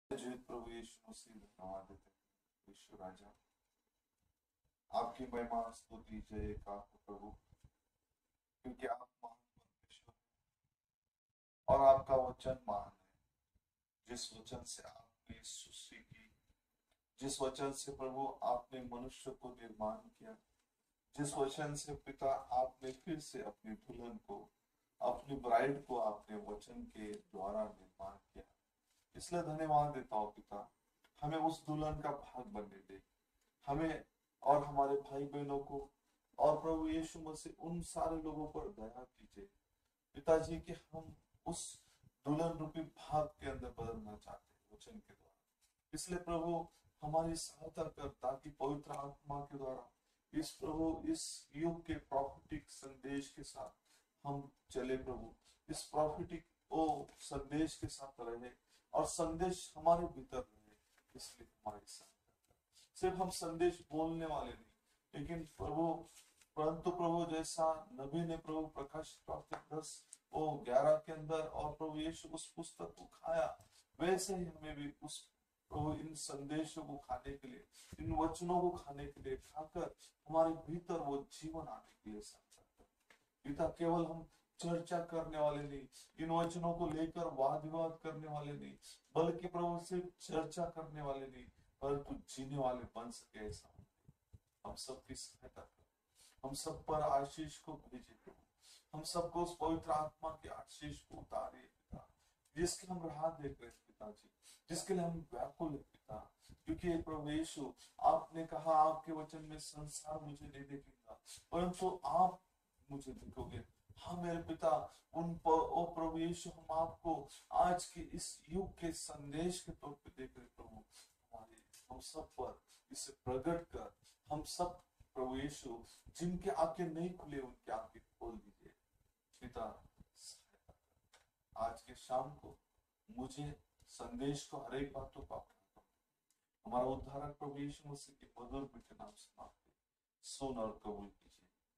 जीवित प्रभु यीशु मसीह धन्यवाद देते हैं यीशु राजा। आपकी महिमा स्तुति जय का प्रभु, क्योंकि आप महान परमेश्वर हैं और आपका वचन महान है। जिस वचन से आपने सृष्टि की, जिस वचन से प्रभु आपने मनुष्य को निर्माण किया, जिस वचन से पिता आपने फिर से अपनी दुल्हन को, अपनी ब्राइड को आपने वचन के द्वारा निर्माण किया, इसलिए धन्यवाद देता हूँ पिता। हमें उस दुल्हन का भाग बनने दे, हमें और हमारे भाई बहनों को, और प्रभु यीशु मसीह उन सारे लोगों पर दया कीजिए पिताजी कि हम उस दुल्हन रूपी भाग के अंदर बदलना चाहते हैं वचन के द्वारा। इसलिए प्रभु हमारी सहायता कर, ताकि पवित्र आत्मा के द्वारा इस प्रभु इस युग के प्रॉफिटिक संदेश के साथ हम चले प्रभु, इस प्रॉफिटिक ओ संदेश के साथ रहे और संदेश हमारे भीतर रहे। इसलिए हमारी सहायता कर। सिर्फ हम संदेश बोलने वाले नहीं, लेकिन प्रभु परंतु प्रभु जैसा नबी ने प्रभु प्रकाश 10:11 के अंदर और प्रभु यीशु उस पुस्तक को खाया, वैसे ही हमें भी उस प्रभु इन संदेशों को खाने के लिए, इन वचनों को खाने के लिए, खाकर हमारे भीतर वो जीवन आने के लिए सहायता कर पिता। केवल हम चर्चा करने वाले नहीं, इन वचनों को लेकर वाद विवाद करने वाले नहीं, बल्कि प्रभु सिर्फ चर्चा करने वाले नहीं, परंतु जीने वाले बन सके ऐसा हम सबकी सहायता कर। हम सब पर आशीष को भेजे प्रभु, हम सबको उस पवित्र आत्मा के आशीष को उतारे पिता, जिसकी हम राह देख रहे पिताजी, जिसके लिए हम व्याकुल है पिता। क्योंकि प्रभु यीशु आपने कहा आपके वचन में संसार मुझे नहीं देखेगा, परंतु आप मुझे देखोगे। हाँ मेरे पिता, उन पर ओ प्रभु यीशु हम आपको आज के इस युग के संदेश के तौर पे देख रहे प्रभु। हमारे हम सब पर इसे प्रकट कर, हम सब प्रभु यीशु जिनके आंखें नहीं खुले उनके आंखें खोल दीजिए पिता। आज के शाम को मुझे संदेश को हर एक बातों को अपना हमारा उद्धारक प्रभु यीशु मसीह के मधुर मीठे नाम से मांगते, सुन और कबूल कीजिए।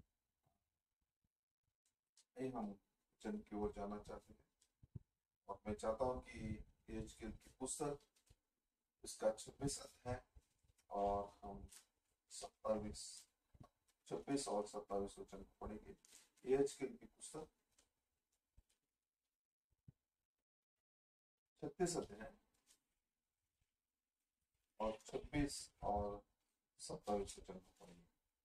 हम वचन की ओर जाना चाहते हैं और मैं चाहता हूं कि एहेजकेल की पुस्तक इसका 26 अध्याय और हम 26 और 27 वचन को पढ़ेंगे। एहेजकेल की पुस्तक 36 अध्याय और 26 और 27 वचन को पढ़ेंगे।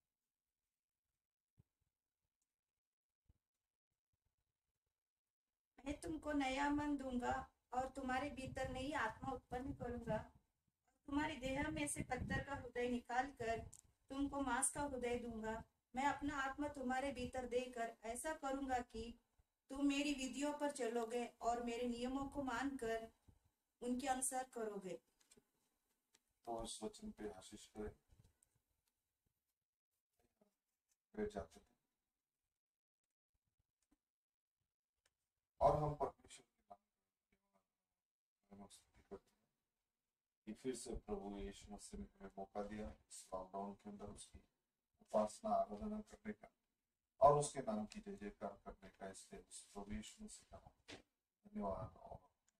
मैं तुमको नया मन दूंगा और तुम्हारे भीतर नई आत्मा उत्पन्न करूंगा। तुम्हारी देह में से पत्थर का हृदय निकाल कर तुमको मांस का हृदय दूंगा। मैं अपना आत्मा तुम्हारे भीतर देकर ऐसा करूंगा कि तुम मेरी विधियों पर चलोगे और मेरे नियमों को मानकर उनके अनुसार करोगे। तो इस वचन पे आशीष करें। जाते हैं और हम परमेश्वर के नाम स्तुति करते हैं कि फिर से प्रभु यीशु मसीह ने हमें मौका दिया इस लॉकडाउन के अंदर उसकी उपासना आराधना करने का और उसके नाम की जय जयकार करने का। इसलिए उस प्रभु यीशु मसीह का धन्यवाद। और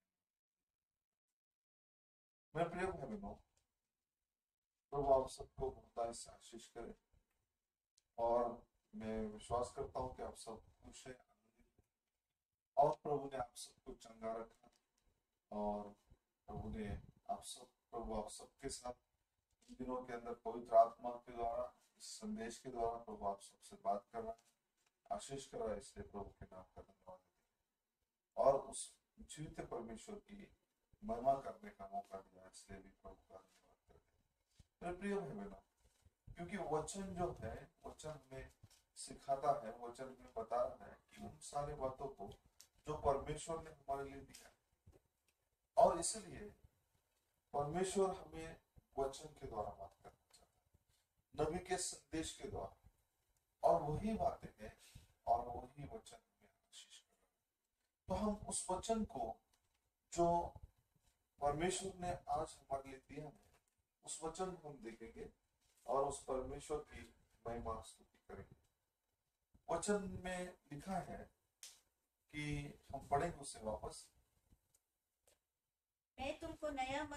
मैं प्रिय भाई बहनों, प्रभु आप सबको बहुतायत से आशीष करे और मैं विश्वास करता हूँ कि आप सब खुश है, और प्रभु ने आप सबको चंगा रखा और प्रभु ने आप सबके साथ इन दिनों के अंदर पवित्र आत्मा के द्वारा इस संदेश के द्वारा प्रभु आप सबसे बात कर रहा है, आशीष कर रहा है। इसलिए प्रभु के नाम का धन्यवाद देते और उस जीवित परमेश्वर की महिमा करने का मौका दिया, इसलिए भी प्रभु का धन्यवाद करते हैं। प्रिय भाई बहनों, क्योंकि वचन जो है, वचन हमें सिखाता है, वचन हमें बता रहा है कि उन सारे बातों को जो परमेश्वर ने हमारे लिए दिया है, और इसलिए परमेश्वर हमें वचन के द्वारा बात करना चाहता है, नबी के संदेश के द्वारा, और वही बातें हैं और वही वचन हमें आशीष कर रहा है। तो हम उस वचन को जो परमेश्वर ने आज हमारे लिए दिया है, उस वचन को हम देखेंगे और उस परमेश्वर की महिमा स्तुति करेंगे। वचन में लिखा है कि हम पढ़ेंगे उसे वापस। मैं तुमको नया मन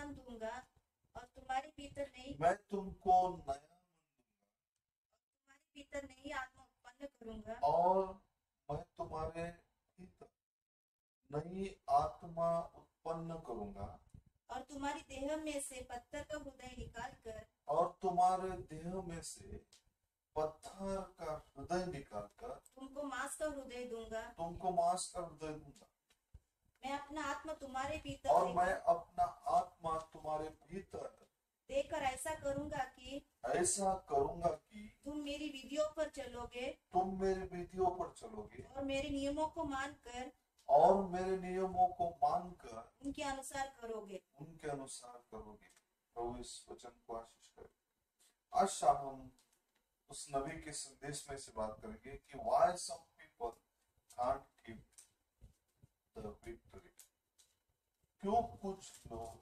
दूंगा और तुम्हारे भीतर नई मैं तुमको नया तुम्हारे भीतर नई आत्मा उत्पन्न करूंगा और मैं तुम्हारे भीतर नई आत्मा उत्पन्न करूंगा और तुम्हारी देह में से पत्थर का हृदय निकाल कर और तुम्हारे देह में से पत्थर का हृदय निकालकर तुमको मांस का हृदय दूंगा। तुमको मांस का हृदय दूंगा मैं अपना आत्मा तुम्हारे भीतर और मैं अपना आत्मा तुम्हारे भीतर देकर ऐसा करूंगा कि ऐसा करूंगा कि तुम मेरी विधियों पर चलोगे तुम मेरी विधियों पर चलोगे और मेरे नियमों को मानकर और मेरे नियमों को मानकर उनके अनुसार करोगे। उनके अनुसार करोगे। प्रभु इस वचन को आशीष करे। आज शाम हम उस नबी के संदेश में से बात करेंगे कि why some people can't keep the victory। क्यों कुछ लोग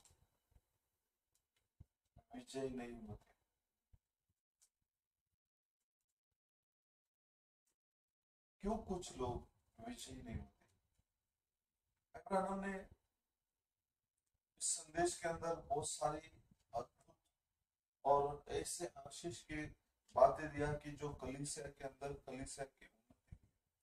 विजय नहीं होते। क्यों कुछ लोग विजयी नहीं होते। अब्राहम ने इस संदेश के अंदर बहुत सारी अद्भुत और ऐसे आशीष की बातें दिया कि जो कलीसिया के अंदर कलीसिया की उन्नति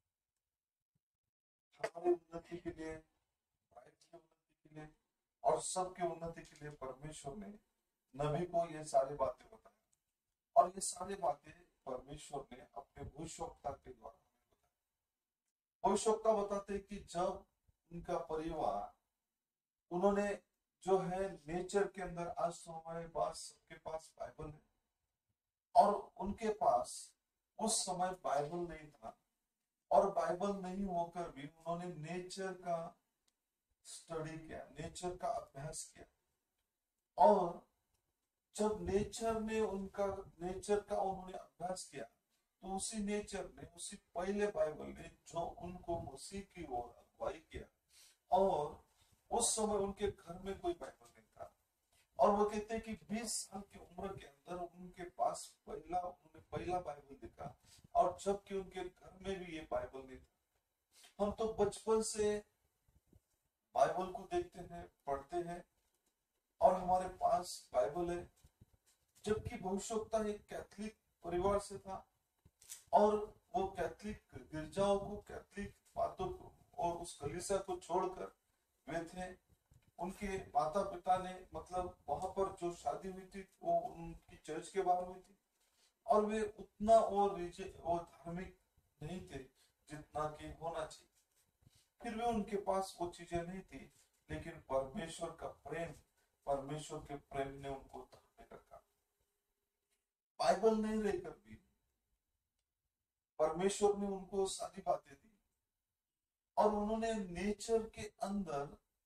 हमारी उन्नति के लिए की उन्नति के लिए और सबके उन्नति के लिए परमेश्वर ने नबी को ये सारी बातें बताई और ये सारी बातें परमेश्वर ने अपने भविष्यवक्ता के द्वारा भविष्यवक्ता बताते कि जब उनका परिवार उन्होंने जो है नेचर के अंदर आज तो हमारे पास सबके पास बाइबल है और उनके पास उस समय बाइबल नहीं था और बाइबल नहीं होकर भी उन्होंने नेचर का स्टडी किया नेचर का अभ्यास किया और जब नेचर का उन्होंने अभ्यास किया तो उसी नेचर ने उसी पहले बाइबल ने जो उनको मसीह की ओर अगुवाई किया और उस समय उनके घर में कोई बाइबल नहीं था और वो कहते हैं कि 20 साल की उम्र के अंदर उनके पास उन्होंने पहला बाइबल देखा और जबकि उनके घर में भी ये बाइबल नहीं था। हम तो बचपन से बाइबल को देखते हैं पढ़ते हैं और हमारे पास बाइबल है जबकि भविष्यवक्ता एक कैथलिक परिवार से था और वो कैथलिक गिरजाओं को कैथलिक बातों को और उस कलीसिया को छोड़कर वे थे। उनके माता पिता ने मतलब वहां पर जो शादी हुई थी वो उनकी चर्च के बाहर हुई थी और वे उतना और धार्मिक नहीं थे जितना कि होना चाहिए। फिर भी उनके पास वो चीजें नहीं थी लेकिन परमेश्वर के प्रेम ने उनको धार्मिक रखा। बाइबल नहीं लेकर भी परमेश्वर ने उनको सारी बातें दी और उन्होंने नेचर के अंदर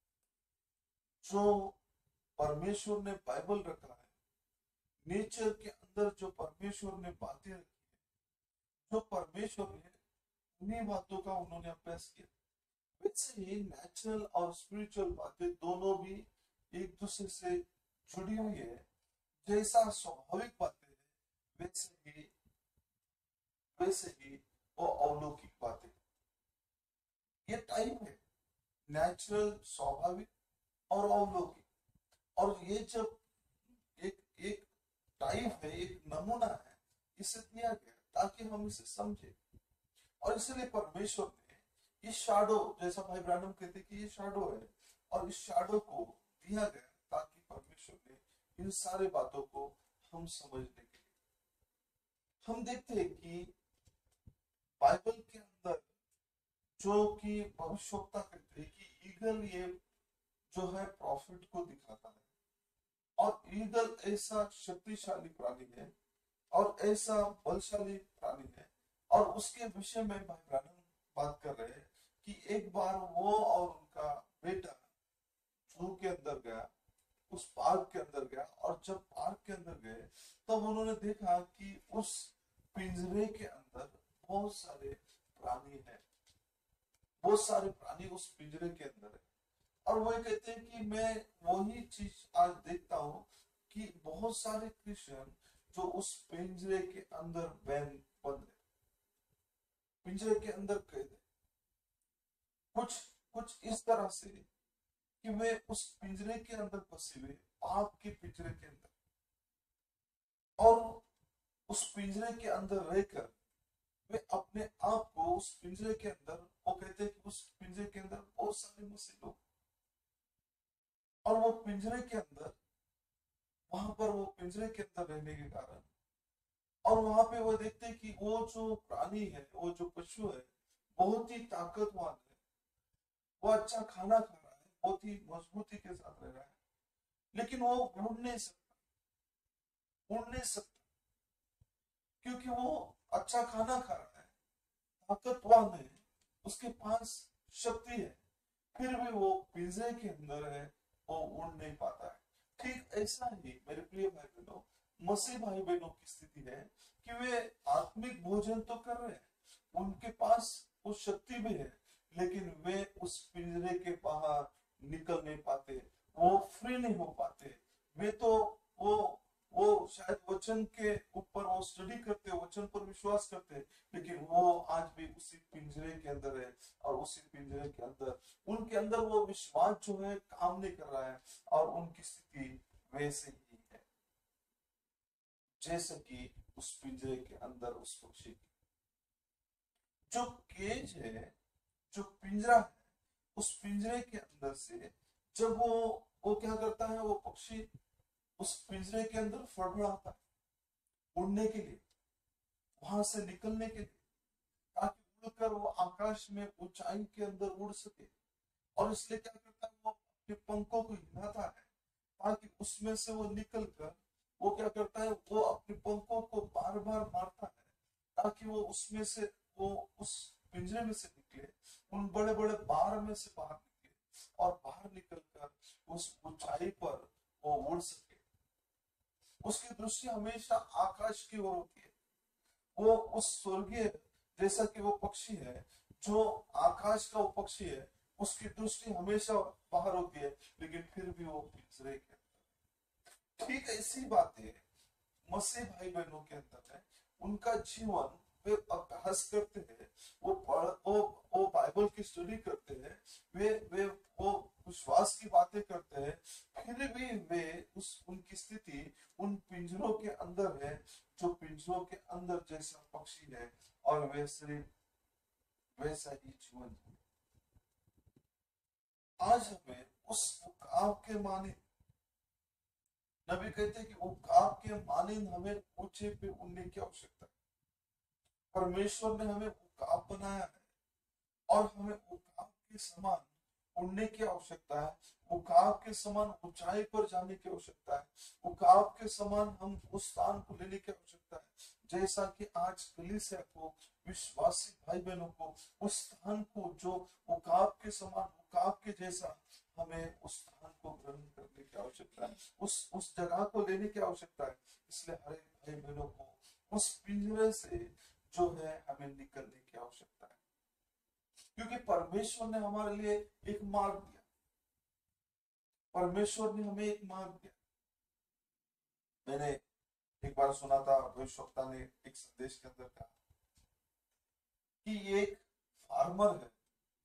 जो परमेश्वर ने बाइबल रखा है नेचर के अंदर जो परमेश्वर ने बातें रखी है जो परमेश्वर ने उन्हीं बातों का उन्होंने अभ्यास किया। वैसे ही नेचुरल और स्पिरिचुअल बातें दोनों भी एक दूसरे से जुड़ी हुई है। जैसा स्वाभाविक बातें है वैसे ही वो अलौकिक बातें। ये टाइप है नेचुरल स्वाभाविक और अलौकिक और ये जब एक टाइप है एक नमूना है इसे दिया गया ताकि हम इसे समझे और इसलिए परमेश्वर ने इस शैडो जैसा भाई ब्रानम कहते कि ये शैडो है और इस शैडो को दिया गया ताकि परमेश्वर ने इन सारे बातों को हम समझने के लिए हम देखते हैं कि बाइबल के अंदर जो कि भविष्यवक्ता कहते हैं कि ईगल ये जो है प्रॉफिट को दिखाता है और ईगल ऐसा शक्तिशाली प्राणी है और ऐसा बलशाली प्राणी है और उसके विषय में भाई ब्रानम बात कर रहे हैं कि एक बार वो और उनका बेटा जू के अंदर गया उस पार्क के अंदर गया और जब पार्क के अंदर गए तब उन्होंने देखा कि उस पिंजरे के अंदर बहुत सारे प्राणी हैं बहुत सारे प्राणी उस पिंजरे के अंदर है और वो कहते हैं कि मैं वही चीज आज देखता हूं कि बहुत सारे क्रिश्चियन जो उस पिंजरे के अंदर बंद है पिंजरे के अंदर कैद है कुछ इस तरह से कि वे उस पिंजरे के अंदर फंसे हुए पाप के पिंजरे के अंदर, और उस पिंजरे के अंदर रहकर वे अपने आप को उस पिंजरे के अंदर, वो कहते हैं कि उस पिंजरे के अंदर बहुत सारे मसीह लोग, और वो पिंजरे के अंदर, वहां पर वो पिंजरे के अंदर रहने के कारण, और वहां पे वो देखते हैं कि वो जो प्राणी है, वो जो पशु है, बहुत ही ताकतवान है, वो अच्छा खाना खा रहा है, बहुत ही मजबूती के साथ रह रहा है, लेकिन वो उड़ नहीं सकता, क्योंकि वो अच्छा खाना खा रहा है, ताकतवान है, उसके पास शक्ति है, फिर भी वो पिंजरे के अंदर है, वो उड़ नहीं पाता है। ठीक ऐसा ही मेरे प्रिय भाई बहनों, मसीह भाई बहनों की स्थिति है कि वे आत्मिक भोजन तो कर रहे हैं, उनके पास वो शक्ति भी है, लेकिन वे उस पिंजरे के बाहर निकल नहीं पाते, वो फ्री नहीं हो पाते। वे तो वो शायद वचन के ऊपर वो स्टडी करते, वचन पर विश्वास करते, लेकिन वो आज भी उसी पिंजरे के अंदर है, और उसी पिंजरे के अंदर उनके अंदर वो विश्वास जो है काम नहीं कर रहा है, और उनकी स्थिति वैसे ही है जैसे कि उस पिंजरे के अंदर उस पक्षी की। जो केज है, जो पिंजरा है, उस पिंजरे के अंदर से जब वो क्या करता है, वो पक्षी उस पिंजरे के अंदर फड़फड़ाता है उड़ने के लिए, वहां से निकलने के लिए, ताकि उड़कर वो आकाश में ऊंचाई के अंदर उड़ सके। और इसलिए क्या करता है, वो अपने पंखों को हिलाता है, ताकि उसमें से वो निकल कर वो क्या करता है, वो अपने पंखों को बार बार मारता है, ताकि वो उसमें से, वो उस पिंजरे में से निकले, उन बड़े बड़े बार में से बाहर निकले, और बाहर निकलकर उस ऊंचाई पर वो उड़ सके। उसकी दृष्टि हमेशा आकाश की ओर होती है, वो उस स्वर्गीय, जैसा कि वो पक्षी है, जो आकाश का वो पक्षी है, उसकी दृष्टि हमेशा बाहर होती है, लेकिन फिर भी वो पिंजरे के अंदर। ठीक ऐसी बातें मसीह भाई बहनों के अंदर है, उनका जीवन वे अभ्यास करते हैं, वो बाइबल की स्टडी करते हैं, वे वो विश्वास की बातें करते हैं, फिर भी वे उनकी स्थिति उन पिंजरों के अंदर है, जो पिंजरों के अंदर जैसा पक्षी है, और वैसा ही जीवन है। आज हमें उस उकाब के माने, नबी कहते हैं कि उकाब के माने हमें ऊंचे पे उड़ने की आवश्यकता है। परमेश्वर ने हमें उकाब बनाया है, और हमें उकाब के समान उड़ने की आवश्यकता है, उकाब के समान ऊंचाई पर जाने की आवश्यकता है, उकाब के समान हम उस स्थान को लेने की आवश्यकता है, जैसा कि आज कलीसिया को, विश्वासी भाई बहनों को उस स्थान को, जो उकाब के समान, उकाब के जैसा, हमें उस स्थान को ग्रहण करने की आवश्यकता है, उस जगह को लेने की आवश्यकता है। इसलिए हर एक भाई बहनों को उस पिंजरे से जो है हमें निकलने की आवश्यकता है, क्योंकि परमेश्वर ने हमारे लिए एक मार्ग दिया, परमेश्वर ने हमें एक मार्ग दिया। मैंने एक बार सुना था, भविष्यवक्ता ने एक संदेश के अंदर कहा कि एक फार्मर है,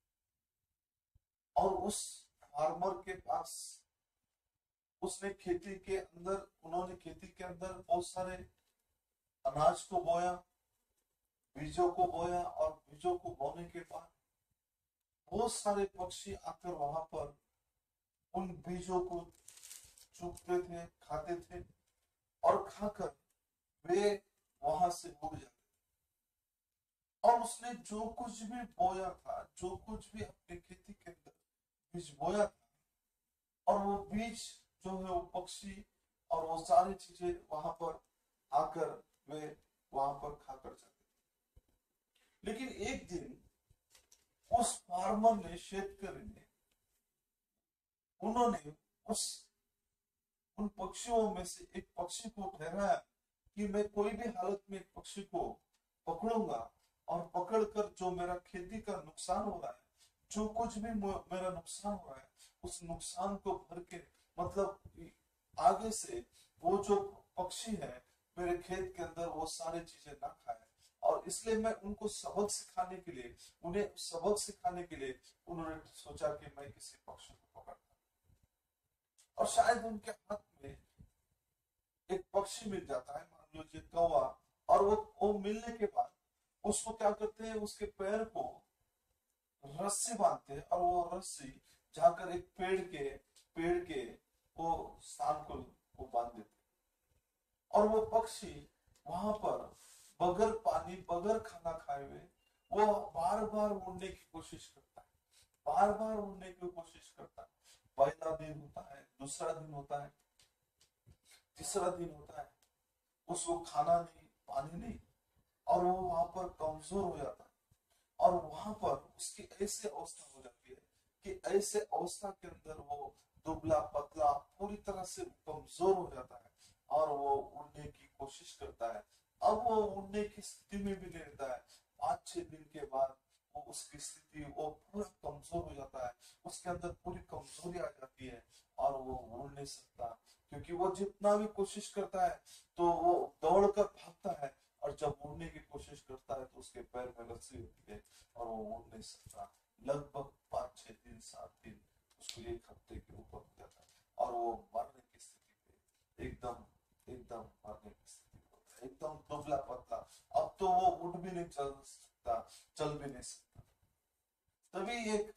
और उस फार्मर के पास, उसने खेती के अंदर, उन्होंने खेती के अंदर बहुत सारे अनाज को बोया, बीजों को बोया, और बीजों को बोने के बाद बहुत सारे पक्षी आकर वहां पर उन बीजों को चुगते थे, खाते थे, और खाकर वे वहां से उड़ जाते। और उसने जो कुछ भी बोया था, जो कुछ भी अपनी खेती के अंदर बीज बोया था, और वो बीज जो है वो पक्षी और वो सारी चीजें वहां पर आकर वे वहां पर खाकर जाते। लेकिन एक दिन उस फार्मर ने, शेतकरी ने, उन्होंने उन पक्षियों में से एक पक्षी को ठहराया कि मैं कोई भी हालत में एक पक्षी को पकड़ूंगा, और पकड़कर जो मेरा खेती का नुकसान हो रहा है, जो कुछ भी मेरा नुकसान हो रहा है, उस नुकसान को भर के, मतलब आगे से वो जो पक्षी है मेरे खेत के अंदर वो सारी चीजें ना खाए। और इसलिए मैं उनको सबक सिखाने के लिए, उन्हें सबक सिखाने के लिए उन्होंने सोचा कि मैं किसी पक्षी को पकड़ता, और शायद उनके हाथ पक्षी मिल जाता है, मान लीजिए कौवा, और वो मिलने के बाद उसको क्या करते हैं, उसके पैर को रस्सी बांधते हैं, और वो रस्सी जाकर एक पेड़ के वो स्थान को बांध देते हैं। और वो पक्षी वहां पर बगैर पानी बगैर खाना खाए हुए वो बार बार उड़ने की कोशिश करता है, बार बार उड़ने की कोशिश करता है। पहला दिन होता है, दूसरा दिन होता है, तीसरा दिन होता है, उसको खाना नहीं, पानी नहीं, और वो वहां पर कमजोर हो जाता है। और वहां पर उसकी ऐसी अवस्था हो जाती है कि ऐसे अवस्था के अंदर वो दुबला पतला पूरी तरह से कमजोर हो जाता है, और वो उड़ने की कोशिश करता है। अब वो उड़ने की स्थिति में भी नहीं रहता है। 5-6 दिन के बाद वो उसकी स्थिति वो पूरा कमजोर हो जाता है, उसके अंदर पूरी कमजोरी आ जाती है, और वो उड़ नहीं सकता। क्योंकि वो जितना भी कोशिश करता है तो वो दौड़कर भागता है, और जब उड़ने की कोशिश करता है तो उसके पैर में रस्सी होती है और वो उड़ नहीं सकता। लगभग 5-6 दिन 7 दिन, उसको 1 हफ्ते के ऊपर हो जाता है, और वो मरने की स्थिति पे, एकदम एकदम मरने की स्थिति पे होता है, एकदम दुबला पतला। अब तो वो उठ भी नहीं चल सकता, चल भी नहीं सकता। तभी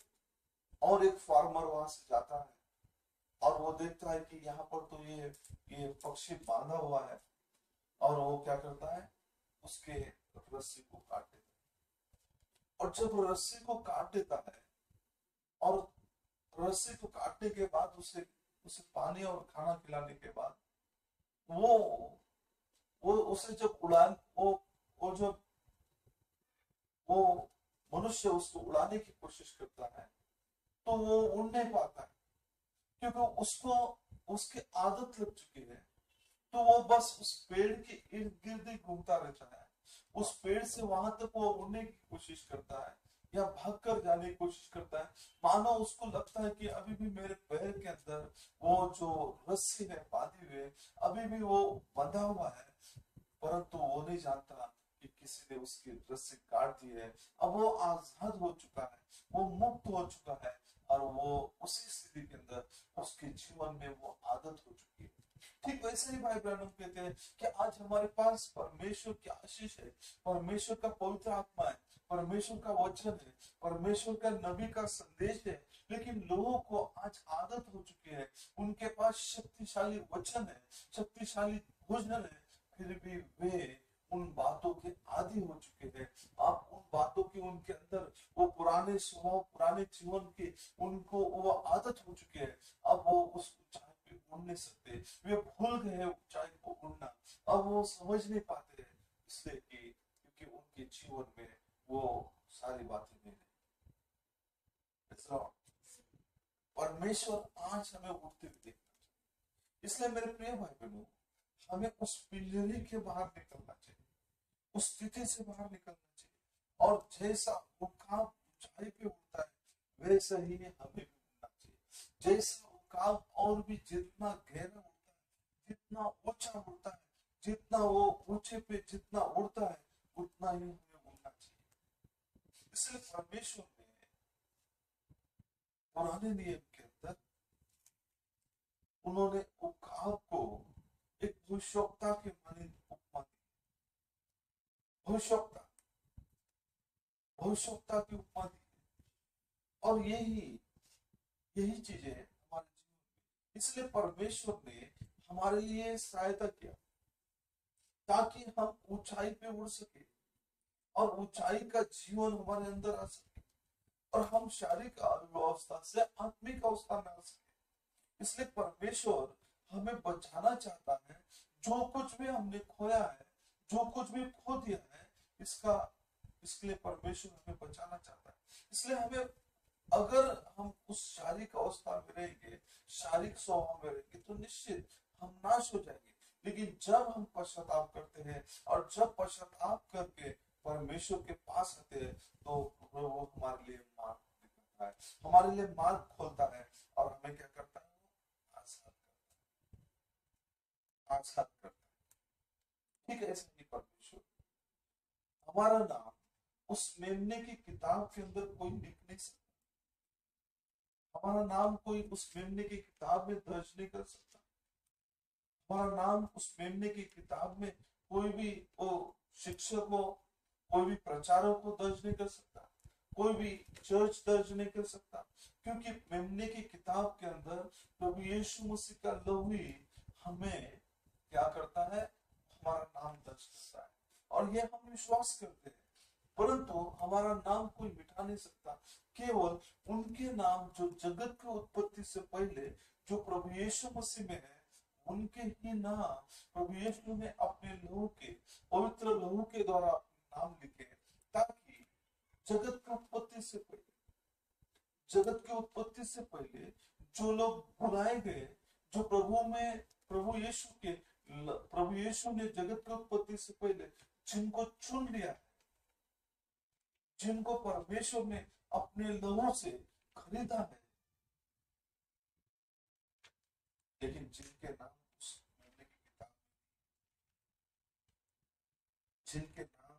एक फार्मर वहां से जाता है, और वो देखता है कि यहाँ पर तो ये पक्षी बांधा हुआ है, और वो क्या करता है, उसके रस्सी को काट देता है। और जब रस्सी को काट देता है, और रस्सी को काटने के बाद उसे उसे पानी और खाना खिलाने के बाद वो वो उसे जब उड़ान वो जब वो मनुष्य उसको उड़ाने की कोशिश करता है तो वो उड़ नहीं पाता है, क्योंकि उसको उसकी आदत लग चुकी है। तो वो बस उस पेड़ के इर्द गिर्द ही घूमता रहता है, उस पेड़ से वहां तक वो उड़ने की कोशिश करता है या भाग कर जाने की कोशिश करता है। मानो उसको लगता है कि अभी भी मेरे पैर के अंदर वो जो रस्सी है बांधी हुई है, अभी भी वो बंधा हुआ है, परंतु वो नहीं जानता कि किसी ने उसकी रस्सी काट दी है। अब वो आजाद हो चुका है, वो मुक्त हो चुका है, और वो उसी स्थिति के अंदर उसके जीवन में वो आदत हो चुकी है। ठीक वैसे ही भाई ब्रैनम कहते हैं कि आज हमारे पास परमेश्वर की आशीष है, परमेश्वर का पवित्र आत्मा है, परमेश्वर का वचन है, परमेश्वर का नबी का संदेश है, लेकिन लोगों को आज आदत हो चुकी है, उनके पास शक्तिशाली वचन है, शक्तिशाली भोजन है, फिर भी वे उन बातों के आदि हो चुके हैं। आप उन बातों की उनके अंदर वो पुराने स्वभाव, पुराने जीवन की उनको वो आदत हो चुकी है। अब वो उस ऊंचाई पे उड़ नहीं सकते, वे भूल गए हैं ऊंचाई को उड़ना, अब वो समझ नहीं पाते हैं, इसलिए कि क्योंकि उनके जीवन में वो सारी बातें नहीं रही। परमेश्वर आज हमें उड़ते हुए देखना चाहिए। इसलिए मेरे प्रिय भाई बहनों, हमें उस पिंजरे के बाहर निकलना चाहिए, उस स्थिति से बाहर निकलना चाहिए, और जैसा उकाब ऊंचाई पे उड़ता है वैसा ही हमें भी उड़ना चाहिए। जैसा उकाब और भी जितना गहरा उड़ता है, जितना ऊंचा उड़ता है, जितना वो ऊंचे पे जितना उड़ता है, उतना ही हमें उड़ना चाहिए। इसलिए परमेश्वर ने पुराने नियम के अंदर उन्होंने उकाब को एक भविष्यवक्ता के माने उपमा दी। भविष्यवक्ता की उपमा दी, और यही चीजें हमारे जीवन में। इसलिए परमेश्वर ने हमारे लिए सहायता किया ताकि हम ऊंचाई पे उड़ सके, और ऊंचाई का जीवन हमारे अंदर आ सके, और हम शारीरिक अवस्था से आत्मिक अवस्था में आ सके। इसलिए परमेश्वर हमें बचाना चाहता है। जो कुछ भी हमने खोया है, जो कुछ भी खो दिया है, इसके लिए परमेश्वर हमें बचाना चाहता है। इसलिए हमें, अगर हम उस शारीरिक अवस्था में रहेंगे, शारीरिक स्वभाव में रहेंगे, तो निश्चित हम नाश हो जाएंगे। लेकिन जब हम पश्चाताप करते हैं, और जब पश्चाताप करके परमेश्वर के पास आते हैं, तो वो हमारे लिए मार्ग दिखाता है, हमारे लिए मार्ग खोलता है, और हमें क्या करता है, आजाद करता है। ठीक है, ऐसे ही परमेश्वर, हमारा नाम उस मेमने की किताब के अंदर कोई लिख नहीं सकता, हमारा नाम कोई उस मेमने की किताब में दर्ज नहीं कर सकता, हमारा नाम उस मेमने की किताब में कोई भी वो शिक्षक हो, कोई भी प्रचारक को दर्ज नहीं कर सकता, कोई भी चर्च दर्ज नहीं कर सकता, क्योंकि मेमने की किताब के अंदर प्रभु यीशु मसीह का लहू ही हमें क्या करता है, हमारा नाम दर्ज करता है, और ये हम विश्वास करते हैं। परंतु हमारा नाम कोई मिटा नहीं सकता, केवल उनके नाम जो जगत की उत्पत्ति से पहले जो प्रभु यीशु मसीह में है, उनके ही नाम प्रभु यीशु ने अपने लहू के, पवित्र लहू के द्वारा नाम लिखे, ताकि जगत की उत्पत्ति से पहले, जगत की उत्पत्ति से पहले जो लोग बुलाए गए, जो प्रभु यीशु के, प्रभु यीशु ने जगत की उत्पत्ति से पहले जिनको चुन लिया, जिनको परमेश्वर ने अपने लहू से खरीदा है, लेकिन जिनके नाम उस मेमने की किताब में, जिनके नाम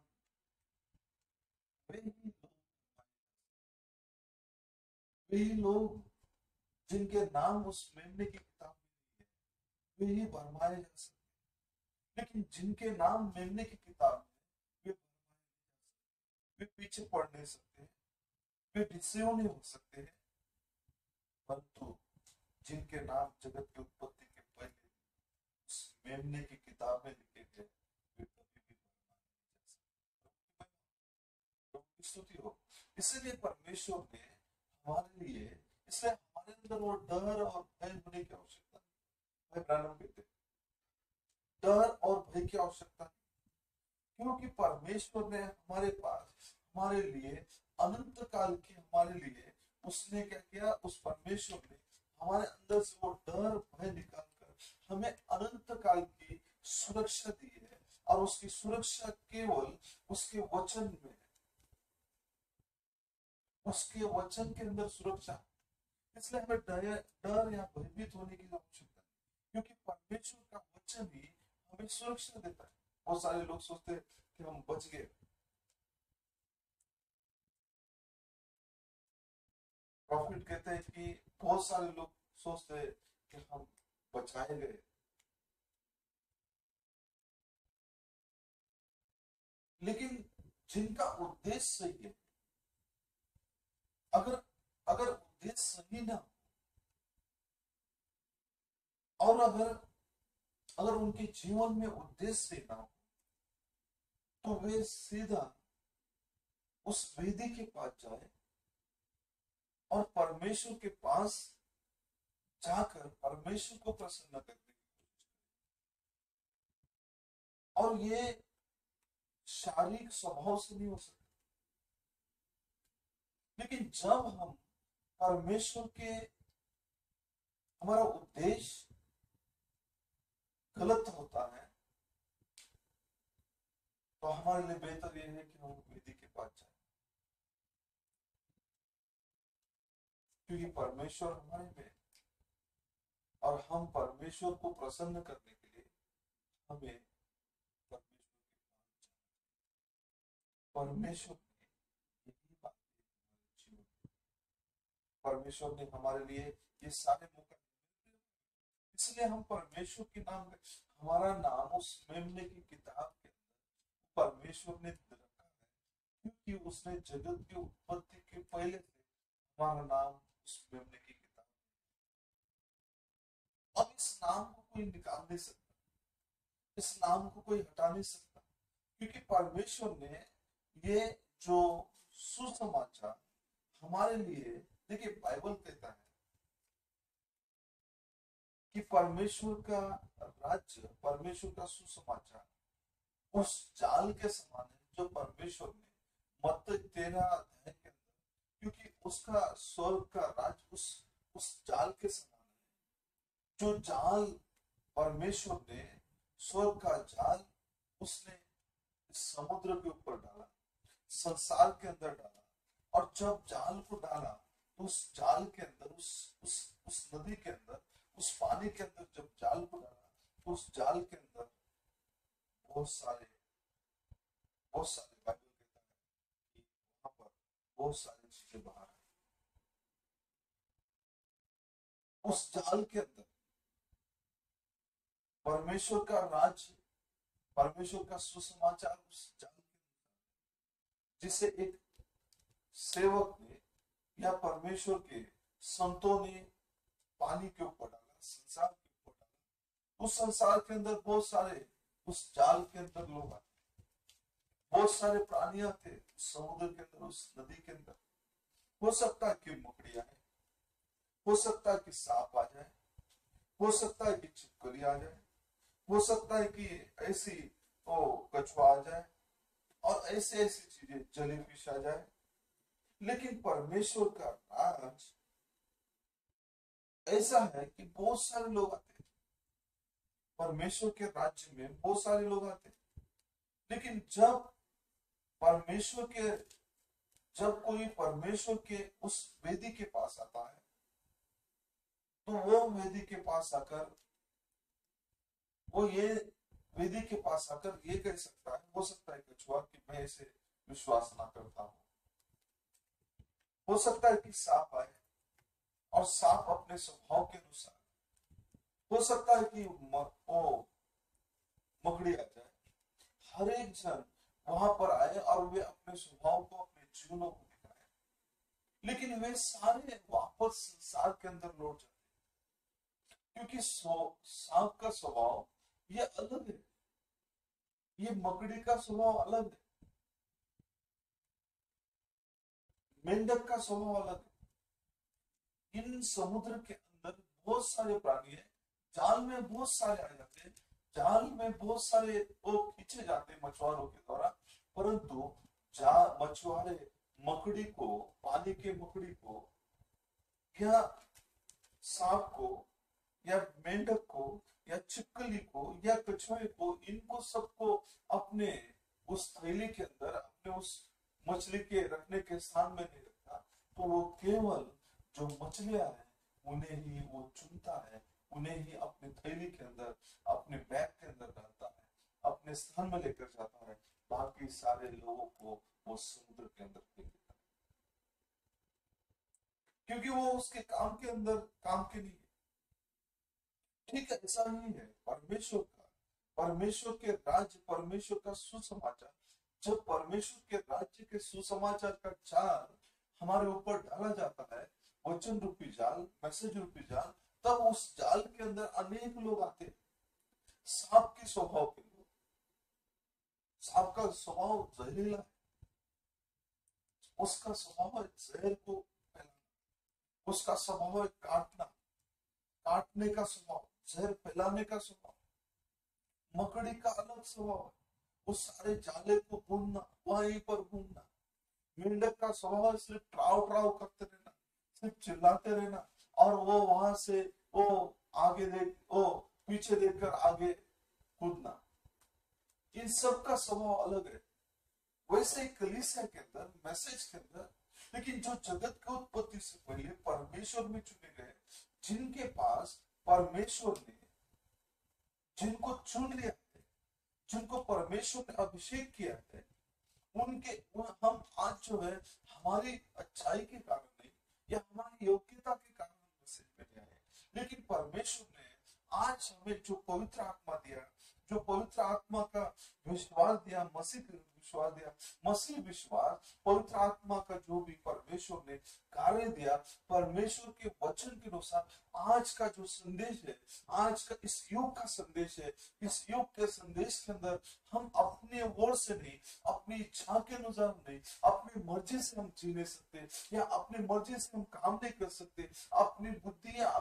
वे ही लोग जिनके नाम उस मेमने की किताब में वे ही भरमाए जा सकते, लेकिन जिनके नाम मेमने की किताब में वे पीछे पड़ नहीं सकते, वे डिसेव नहीं हो सकते हैं, परंतु जिनके नाम जगत की उत्पत्ति के पहले उस मेमने की किताब में लिखे गए, वे कभी भी भरमाए नहीं जा सकते। स्तुति हो। इसलिए परमेश्वर ने हमारे लिए, इसलिए हमारे अंदर वो डर और भय होने की आवश्यकता नहीं। ब्राह्मण कहते डर और भय की आवश्यकता नहीं, क्योंकि परमेश्वर ने हमारे पास, हमारे लिए अनंत काल की, हमारे लिए उसने क्या किया, उस परमेश्वर ने हमारे अंदर से वो डर भय निकालकर हमें अनंत काल की सुरक्षा दी है, और उसकी सुरक्षा केवल उसके वचन में, उसके वचन के अंदर सुरक्षा। इसलिए हमें डर या भयभीत होने की आवश्यकता है, क्योंकि परमेश्वर का वचन ही हमें सुरक्षा देता है। बहुत सारे लोग सोचते हैं कि हम बच गए, प्रॉफिट कहते हैं कि बहुत सारे लोग सोचते हैं कि हम बचाए गए, लेकिन जिनका उद्देश्य सही है, अगर अगर उद्देश्य सही ना, और अगर उनके जीवन में उद्देश्य ना हो, तो वे सीधा उस वेदी के पास जाए और परमेश्वर के पास जाकर परमेश्वर को प्रसन्न करने की कोशिश करें, और ये शारीरिक स्वभाव से नहीं हो सकता। लेकिन जब हम परमेश्वर के, हमारा उद्देश्य गलत होता है, तो हमारे लिए बेहतर यह है कि हम वेदी के पास जाए, क्योंकि परमेश्वर हमारे में, और हम परमेश्वर को प्रसन्न करने के लिए हमें परमेश्वर ने यही बात, परमेश्वर ने हमारे लिए ये सारे मौके, इसलिए हम परमेश्वर के नाम में, हमारा नाम उस मेमने की किताब के अंदर परमेश्वर ने रखा है, क्योंकि उसने जगत की उत्पत्ति के पहले से हमारा नाम उस मेमने की किताब। अब इस नाम को कोई निकाल नहीं सकता, इस नाम को कोई हटा नहीं सकता, क्योंकि परमेश्वर ने ये जो सुसमाचार हमारे लिए, देखिए बाइबल कहता है कि परमेश्वर का राज्य, परमेश्वर का सुसमाचार उस जाल के समान है जो परमेश्वर ने मत्ती 13 अध्याय के अंदर, क्योंकि उसका स्वर्ग का राज्य उस जाल के समान है, जो जाल परमेश्वर ने, स्वर्ग का जाल उसने समुद्र के ऊपर डाला, संसार के अंदर डाला, और जब जाल को डाला तो उस जाल के अंदर, उस नदी के अंदर, उस पानी के अंदर जब जाल को डाला, तो उस जाल के अंदर बहुत सारे बाइबल कहता है कि वहां पर बहुत सारी चीजें बाहर आई। उस जाल के अंदर परमेश्वर का राज्य, परमेश्वर का सुसमाचार उस जाल जिसे एक सेवक ने या परमेश्वर के संतों ने पानी के ऊपर डाला, संसार के ऊपर डाला। उस संसार के अंदर बहुत सारे, उस जाल के अंदर लोग आते, बहुत सारे प्राणियां थे उस समुद्र के अंदर, उस नदी के अंदर। हो सकता है कि मकड़ियां आए, हो सकता है कि सांप आ जाए, हो सकता है कि छिपकली आ जाए, हो सकता है कि ऐसी कछुआ आ जाए और ऐसी ऐसी चीजें, जेलीफिश आ जाए। लेकिन परमेश्वर का राज ऐसा है कि बहुत सारे लोग आते हैं, परमेश्वर के राज्य में बहुत सारे लोग आते हैं। लेकिन जब कोई परमेश्वर के उस वेदी के पास आता है, तो वो वेदी के पास आकर ये कह सकता है, हो सकता है कछुआ, कि मैं इसे विश्वास ना करता हूं। हो सकता है कि सांप आए और सांप अपने स्वभाव के अनुसार, हो सकता है कि मकड़ी आ जाए। हर एक जन वहां पर आए और वे अपने स्वभाव को, अपने जीवनों को दिखाए, लेकिन वे सारे वापस संसार के अंदर लौट जाते, क्योंकि सांप का स्वभाव ये अलग है, ये मकड़ी का स्वभाव अलग है, मेंढक का स्वभाव अलग है। इन समुद्र के अंदर बहुत सारे प्राणी हैं, जाल में बहुत सारे आ जाते हैं, जाल में बहुत सारे वो खींचे जाते हैं मछुआरों के द्वारा, परंतु मछुआरे मकड़ी को, पानी के मकड़ी को या सांप को या मेंढक को या छिपकली को या कछुए को, इनको सबको अपने उस थैली के अंदर, अपने उस मछली के रखने के स्थान में नहीं रखता, तो वो केवल जो मछलियां हैं उन्हें ही वो चुनता है, उन्हें ही अपने थैली के अंदर, अपने बैग के अंदर डालता है, अपने स्थान में लेकर जाता है। बाकी सारे लोगों को वो समुद्र के अंदर फेंक देता है, क्योंकि वो उसके काम के अंदर काम के नहीं है। ठीक है, ऐसा ही है परमेश्वर का, परमेश्वर के राज्य, परमेश्वर का सुसमाचार। जब परमेश्वर के राज्य के सुसमाचार का जाल हमारे ऊपर डाला जाता है, वचन रूपी जाल, मैसेज रूपी जाल, तब उस जाल के अंदर अनेक लोग आते हैं। सांप के स्वभाव के लोग, सांप का स्वभाव जहरीला है, उसका स्वभाव है जहर को फैलाना, उसका स्वभाव है काटने का स्वभाव, जहर फैलाने का स्वभाव। मकड़ी का अलग स्वभाव है, उस सारे जाले को भूनना, वहीं पर भूनना। मेंढक का स्वभाव है सिर्फ ट्राव ट्राव करते रहना, सिर्फ चिल्लाते रहना, और वो वहां से वो पीछे देखकर आगे कूदना। इन सब का स्वभाव अलग है। वैसे ही कलीसिया के अंदर, मैसेज के अंदर, लेकिन जो जगत की उत्पत्ति से पहले परमेश्वर में चुने गए, जिनके पास परमेश्वर ने जिनको चुन लिया है, जिनको परमेश्वर ने अभिषेक किया है, हम आज जो है हमारी अच्छाई के कारण नहीं या हमारी योग्यता के कारण मैसेज में नहीं आए, लेकिन परमेश्वर ने आज हमें जो पवित्र आत्मा दिया, जो पवित्र आत्मा का विश्वास दिया, मसीह विश्वास, पवित्र आत्मा का जो भी परमेश्वर ने कार्य दिया, परमेश्वर के वचन के अनुसार आज का जो संदेश है, आज का इस युग का संदेश है, इस युग के संदेश के अंदर हम अपने ओर से नहीं, अपनी इच्छा के अनुसार नहीं, अपनी मर्जी से हम जी नहीं सकते, या अपनी मर्जी से हम काम नहीं कर सकते, अपनी बुद्धि या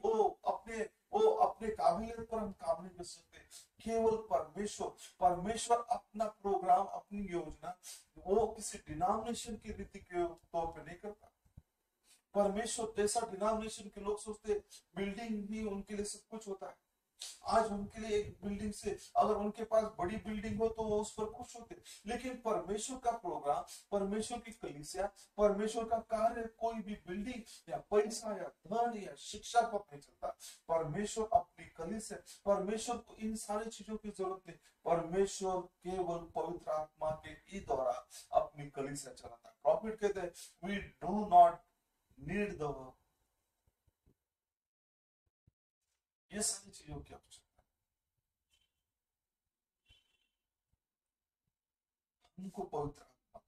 अपने काबिलियत पर हम काम नहीं कर सकते। केवल परमेश्वर अपना प्रोग्राम, अपनी योजना वो किसी डिनोमिनेशन की रीति के तौर पे नहीं करता। परमेश्वर जैसा डिनोमिनेशन के लोग सोचते बिल्डिंग ही उनके लिए सब कुछ होता है। आज उनके लिए एक बिल्डिंग से, अगर उनके पास बड़ी बिल्डिंग हो तो वो उस पर खुश होते, लेकिन परमेश्वर का प्रोग्राम, परमेश्वर की कलीसिया, परमेश्वर का कार्य कोई भी बिल्डिंग या पैसा या धन या शिक्षा पर नहीं चलता। परमेश्वर अपनी कलीसिया, परमेश्वर को इन सारी चीजों की जरूरत नहीं, परमेश्वर केवल पवित्र आत्मा के ही द्वारा अपनी कलीसिया चलाता है। प्रॉफिट कहते हैं we do not need the ये सारी चीजों की आवश्यकता है। उनको पवित्र आत्मा,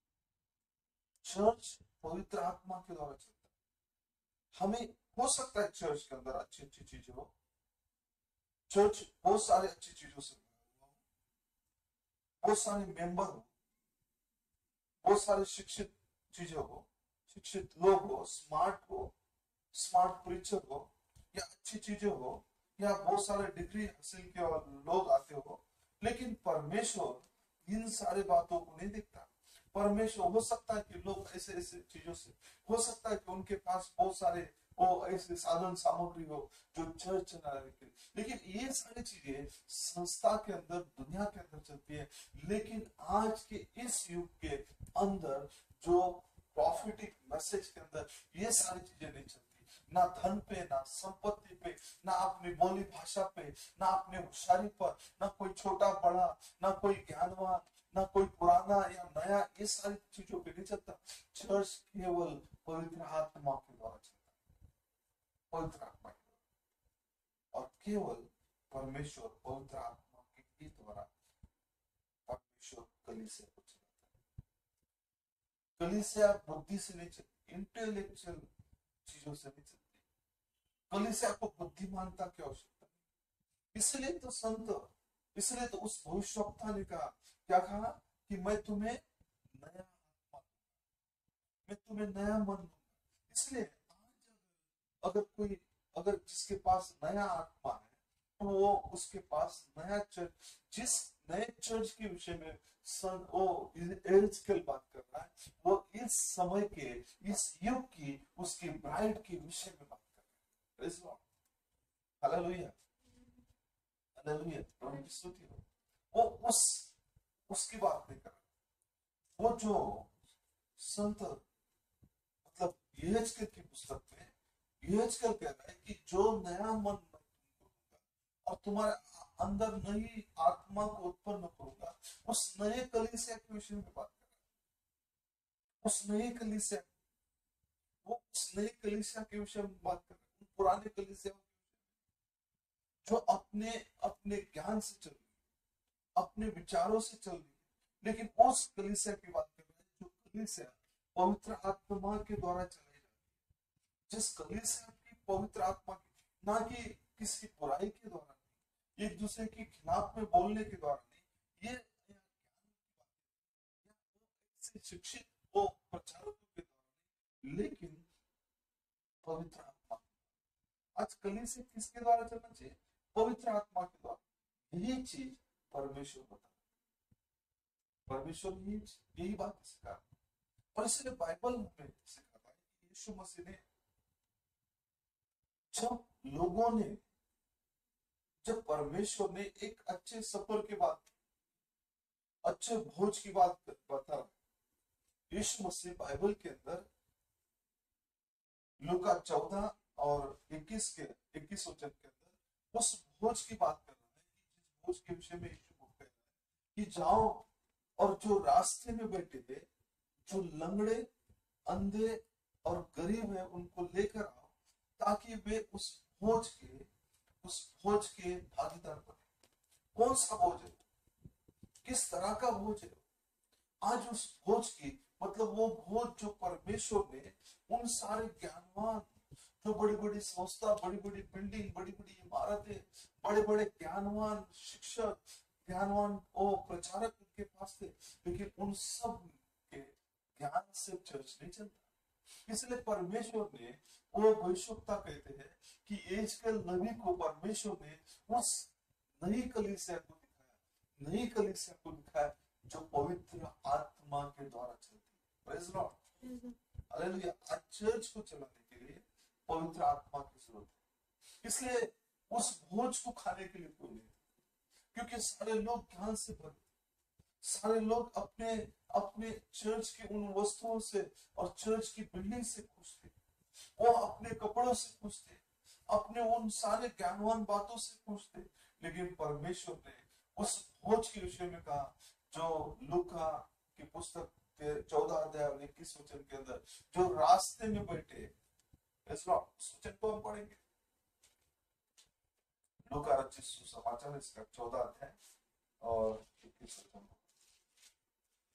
चर्च पवित्र आत्मा के द्वारा चलता है। हमें हो सकता है चर्च के अंदर अच्छी अच्छी चीजें हो, चर्च बहुत सारे अच्छी चीजों से बहुत सारे मेंबर हो, बहुत सारे शिक्षित चीजें हो, शिक्षित लोग हो, स्मार्ट प्रीचर हो, या अच्छी चीजें हो, या बहुत सारे डिग्री हासिल किए और लोग आते हो, लेकिन परमेश्वर इन सारे बातों को नहीं देखता। परमेश्वर हो सकता है कि लोग ऐसे ऐसे चीजों से, हो सकता है कि उनके पास बहुत सारे वो ऐसे साधन सामग्री हो जो चर्च चला रहे, लेकिन ये सारी चीजें संस्था के अंदर, दुनिया के अंदर चलती है। लेकिन आज के इस युग के अंदर जो प्रॉफिटिक मैसेज के अंदर ये सारी चीजें नहीं चलती, ना धन पे, ना संपत्ति पे, ना अपनी बोली भाषा पे, ना अपने होशियारी पर, ना कोई छोटा बड़ा, ना कोई ज्ञानवान, ना कोई पुराना या नया, ये सारी चीजों पे नहीं चलता। चर्च केवल पवित्र आत्मा के द्वारा चलता है, पवित्र आत्मा के द्वारा, और केवल परमेश्वर पवित्र आत्मा के द्वारा परमेश्वर कलीसिया को चलाता है। कलीसिया बुद्धि से नहीं चलती, इंटेलेक्चुअल चीजों से नहीं चलती। कलीसिया को बुद्धिमानता की आवश्यकता है। इसलिए तो संत, इसलिए तो उस भविष्यवक्ता ने कहा, क्या कहा कि मैं तुम्हें नया आत्मा, मैं तुम्हें नया मन दूंगा। इसलिए अगर जिसके पास नया आत्मा है तो वो उसके पास नया चर्च, जिस नए चर्च के विषय में वो एजकल बात कर रहा है, वो इस समय के, इस युग की, उसकी ब्राइड के विषय में बात कर रहा है। हालेलुया, हालेलुया, प्रभु की स्तुति हो। वो उसकी बात नहीं कर रहा। वो जो संत, मतलब यहेजकेल की पुस्तक में यहेजकेल कह रहा है कि जो नया मन मैं तुमको दूंगा और तुम्हारे अंदर नई आत्मा को उत्पन्न करूंगा, उस नए कलीसिया के विषय में बात कर रहा है। उस नए कलीसिया, वो उस नए कलीसिया के विषय में बात कर रहा है। पुराने कलीसिया जो अपने अपने ज्ञान से चल रही, अपने विचारों से चल रही, लेकिन उस कलीसिया की बात कर रहे हैं जो कलीसिया पवित्र आत्मा के द्वारा चलाई जाती है। जिस कलीसिया की पवित्र आत्मा की, ना कि किसी बुराई के द्वारा नहीं, एक दूसरे के खिलाफ में बोलने के द्वारा नहीं, ये शिक्षित वो प्रचारकों के द्वारा नहीं, लेकिन पवित्र आत्मा। आज कलीसिया किसके द्वारा चलना चाहिए? पवित्र आत्मा के द्वारा। यही चीज परमेश्वर बता, परमेश्वर यही बात सिखा, और इसलिए बाइबल में सिखाता है कि यीशु मसीह ने, जब परमेश्वर ने एक अच्छे सफर के बाद, अच्छे भोज की बात बता, यीशु मसीह बाइबल के अंदर लूका 14 और 21 वचन के अंदर उस भोज की बात कर रहा है, जिस भोज के विषय में यीशु को कह रहा है कि जाओ और जो रास्ते में बैठे थे, जो लंगड़े, अंधे और गरीब है, उनको लेकर आओ, ताकि वे उस भोज के भागीदार बने। कौन सा भोज है? किस तरह का भोज है? आज उस भोज की, मतलब वो भोज जो परमेश्वर ने उन सारे ज्ञानवान, जो बड़ी बड़ी संस्था, बड़ी बड़ी बिल्डिंग, बड़ी बड़ी इमारतें, बड़े बड़े ज्ञानवान शिक्षक, ज्ञानवान वो प्रचारक उनके पास थे, लेकिन उन सब के ज्ञान से चर्च नहीं चलता। इसलिए परमेश्वर ने, वो भविष्यवक्ता कहते हैं कि एजकल नबी को परमेश्वर ने उस नई कलीसिया को दिखाया, नई कलीसिया को दिखाया जो पवित्र आत्मा के द्वारा चलती है। Praise Lord, hallelujah. आज चर्च को चलाने के लिए पवित्र आत्मा की जरूरत है। इसलिए उस भोज को खाने के लिए कोई नहीं, क्योंकि सारे लोग ज्ञान से भरे, सारे लोग अपने अपने चर्च की उन वस्तुओं से और चर्च की बिल्डिंग से खुश थे, वो अपने कपड़ों से खुश थे, अपने उन सारे ज्ञानवान बातों से खुश थे। लेकिन परमेश्वर ने उस भोज के विषय में कहा, जो लूका की पुस्तक 14 अध्याय 21 वचन के अंदर, जो रास्ते में बैठे, वचन को हम पढ़ेंगे, लूका रचित सुसमाचार इसका 14 अध्याय और 21 वचन।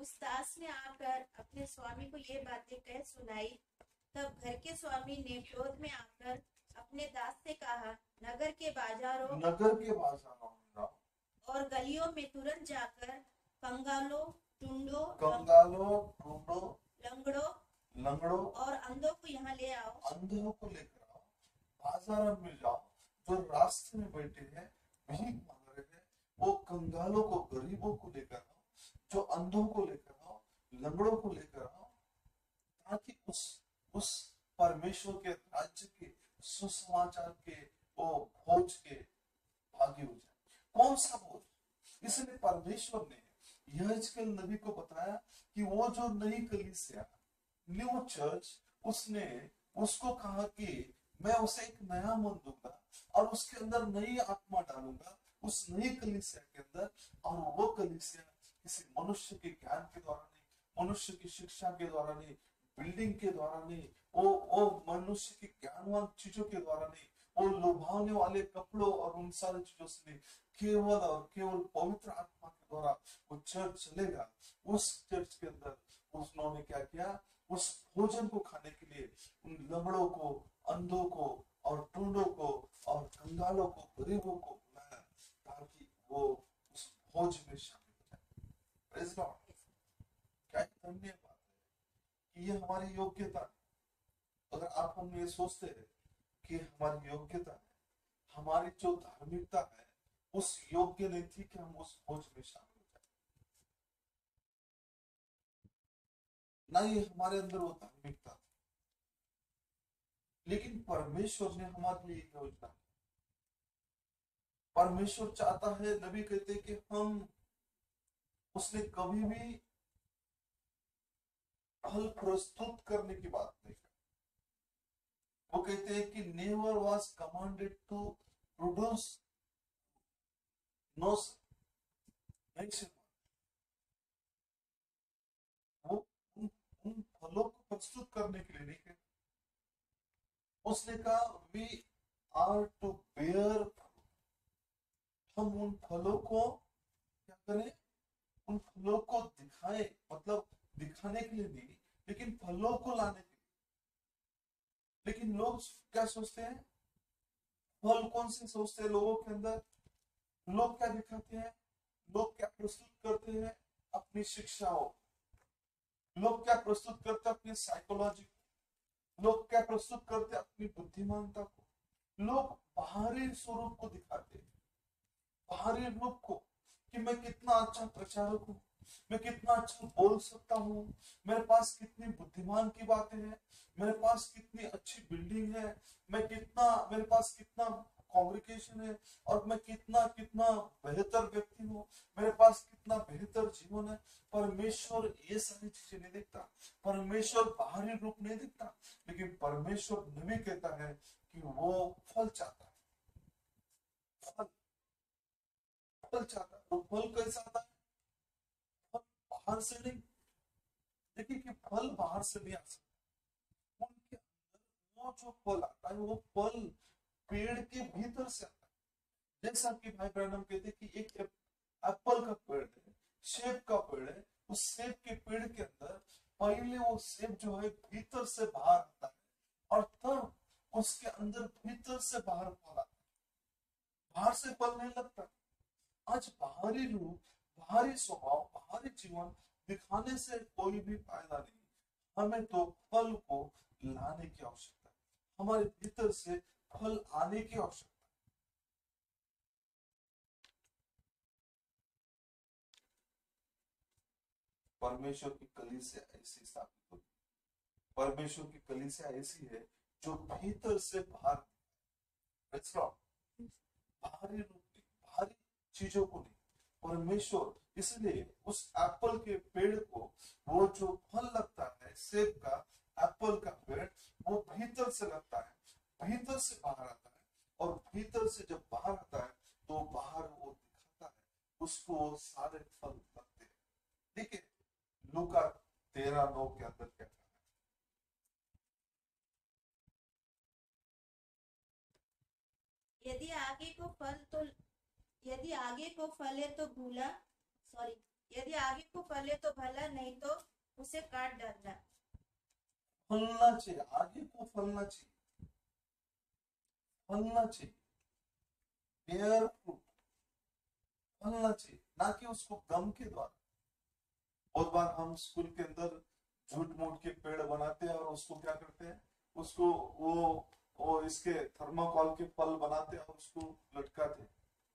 उस दास ने आकर अपने स्वामी को ये बातें कह सुनाई। तब घर के स्वामी ने क्रोध में आकर अपने दास से कहा, नगर के बाजारों में जाओ और गलियों में तुरंत जाकर कंगालों, टुंडों, ढूंढो, लंगड़ों लंगड़ों और अंधों को यहाँ ले आओ। अंधों को लेकर आओ, बाजार में जाओ, जो रास्ते में बैठे हैं भीख मांग रहे हैं, वो कंगालों को, गरीबों को लेकर आओ, जो अंधों को लेकर आओ, लंगड़ों को लेकर आओ, ताकि उस परमेश्वर के राज्य के सुसमाचार के वो भोज के भागी हो जाए। कौन सा भोज? इसलिए परमेश्वर ने यहेजकेल नबी को बताया कि वो जो नई कलीसिया, न्यू चर्च, उसने उसको कहा कि मैं उसे एक नया मन दूंगा और उसके अंदर नई आत्मा डालूंगा, उस नई कलीसिया के अंदर। और वो कलीसिया किसी मनुष्य के ज्ञान के द्वारा नहीं, मनुष्य की शिक्षा के द्वारा नहीं, बिल्डिंग के द्वारा नहीं, वो मनुष्य की ज्ञानवान चीजों के द्वारा नहीं, वो लुभावने वाले कपड़ों और उन सारी चीजों से नहीं, केवल और केवल पवित्र आत्मा के द्वारा वो चर्च चलेगा। उस चर्च के अंदर उन्होंने क्या किया? उस भोजन को खाने के लिए उन लंगड़ों को, अंधों को और टूंडों को और कंगालों को, गरीबों को बुलाया, ताकि वो उस भोज में शामिल हो जाए। Praise Lord. क्या धन्य बात है कि ये हमारी योग्यता है। अगर आप हम ये सोचते हैं कि हमारी योग्यता है, हमारी जो धार्मिकता है, उस योग्य नहीं थी कि हम उस भोज में शामिल हो जाए, ना ही हमारे अंदर वो धार्मिकता थी। लेकिन परमेश्वर ने हमारे लिए योजना, परमेश्वर चाहता है, नबी कहते हैं कि हम, उसने कभी भी फल प्रस्तुत करने की बात नहीं की। वो कहते हैं कि never was commanded to produce, no, वो उन फलों को प्रस्तुत करने के लिए नहीं कहते। उसने कहा वी आर टू बेयर, हम उन फलों को क्या करें? उन फलों को दिखाएं, मतलब दिखाने के लिए नहीं, लेकिन फलों को लाने के लिए। लेकिन लोग क्या सोचते हैं? फल कौन से सोचते हैं लोगों के अंदर? लोग क्या दिखाते हैं? लोग क्या प्रस्तुत करते हैं? अपनी शिक्षाओं। लोग क्या प्रस्तुत करते हैं? अपनी साइकोलॉजी। लोग क्या प्रस्तुत करते हैं? अपनी बुद्धिमानता को। लोग बाहरी स्वरूप को दिखाते हैं, बाहरी रूप को, कि मैं कितना अच्छा प्रचारक हूँ, मैं कितना अच्छा बोल सकता हूँ, मेरे पास कितनी बुद्धिमान की बातें हैं, मेरे पास कितनी अच्छी बिल्डिंग है, मेरे पास कितना कॉन्ग्रेगेशन है, और मैं कितना कितना बेहतर व्यक्ति हूँ, मेरे पास कितना बेहतर जीवन है। परमेश्वर ये सारी चीजें नहीं देखता, परमेश्वर बाहरी रूप नहीं देखता, लेकिन परमेश्वर नबी कहता है कि वो फल चाहता है, फल चाहता है। वो फल कैसा आता है? फल बाहर से नहीं। देखिए कि फल बाहर से नहीं आ सकता, उनके अंदर वो जो फल आता है, वो फल पेड़ के भीतर से आता है। जैसा कि भाई ब्रैनम कहते हैं कि एक एप्पल का पेड़ है, सेब का पेड़ है, उस सेब के पेड़ के अंदर पहले वो सेब जो है भीतर से बाहर आता है, और तब उसके अंदर भीतर से बाहर फल आता है। बाहर से फल नहीं लगता। आज बाहरी रूप, बाहरी स्वभाव, बाहरी जीवन दिखाने से कोई भी फायदा नहीं। हमें तो फल को लाने की आवश्यकता है, हमारे भीतर से फल आने की आवश्यकता है। परमेश्वर की कलीसिया ऐसी स्थापित होती, परमेश्वर की कलीसिया ऐसी है जो भीतर से बाहर, बाहरी रूप, बाहरी चीजों को नहीं। परमेश्वर इसलिए उस एप्पल के पेड़ को, वो जो फल लगता है सेब का, एप्पल का पेड़, वो भीतर से लगता है, भीतर से बाहर आता है, और भीतर से जब बाहर आता है तो बाहर वो दिखाता है, उसको सारे फल लगते हैं। देखिए लूका 13:9 के अंदर क्या है? यदि आगे को फल है तो भूला, सॉरी, यदि आगे को फले तो भला, नहीं तो उसे काट डालना। फलना चाहिए, आगे को फलना चाहिए, फलना चाहिए, बेयर फ्रूट फलना चाहिए, ना कि उसको गम के द्वारा। बहुत बार हम स्कूल के अंदर झूठ मूठ के पेड़ बनाते हैं और उसको क्या करते हैं, उसको वो इसके थर्माकोल के फल बनाते हैं और उसको लटकाते हैं।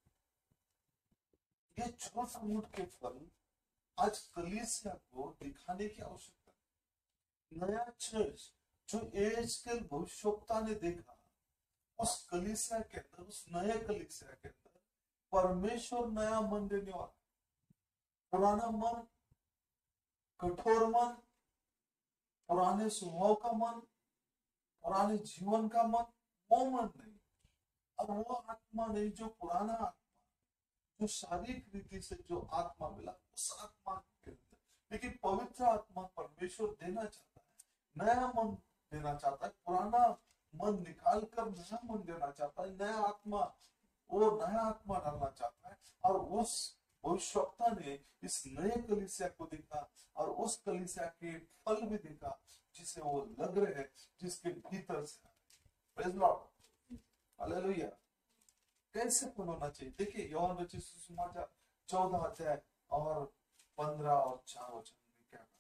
ये झूठ मूठ के फल आज कलीसिया को दिखाने की आवश्यकता है। नया चर्च जो एएचकेएल भविष्यवक्ता ने देखा, उस कलीसिया के अंदर, उस नए कलीसिया के अंदर परमेश्वर नया मन देने वाला। पुराना मन, कठोर मन, पुराने स्वभाव का मन, पुराने जीवन का मन, वो मन नहीं। अब वो आत्मा नहीं, जो पुराना आत्मा, जो शारीरिक रीति से जो आत्मा मिला, उस आत्मा के अंदर। लेकिन पवित्र आत्मा परमेश्वर देना चाहता है, नया मन देना चाहता है, पुराना मन निकाल कर नया मन देना चाहता है, नया आत्मा, वो नया आत्मा डालना चाहता है। और उस भविष्यवक्ता ने इस नए कलीसिया को देखा और उस कलीसिया के फल भी देखा, जिसे वो लग रहे हैं, जिसके भीतर से। Praise Lord, hallelujah. कैसे फल होना चाहिए? देखिए यूहन्ना रचित सुसमाचार 14 अध्याय और 15 और 4 वचन में क्या कहा?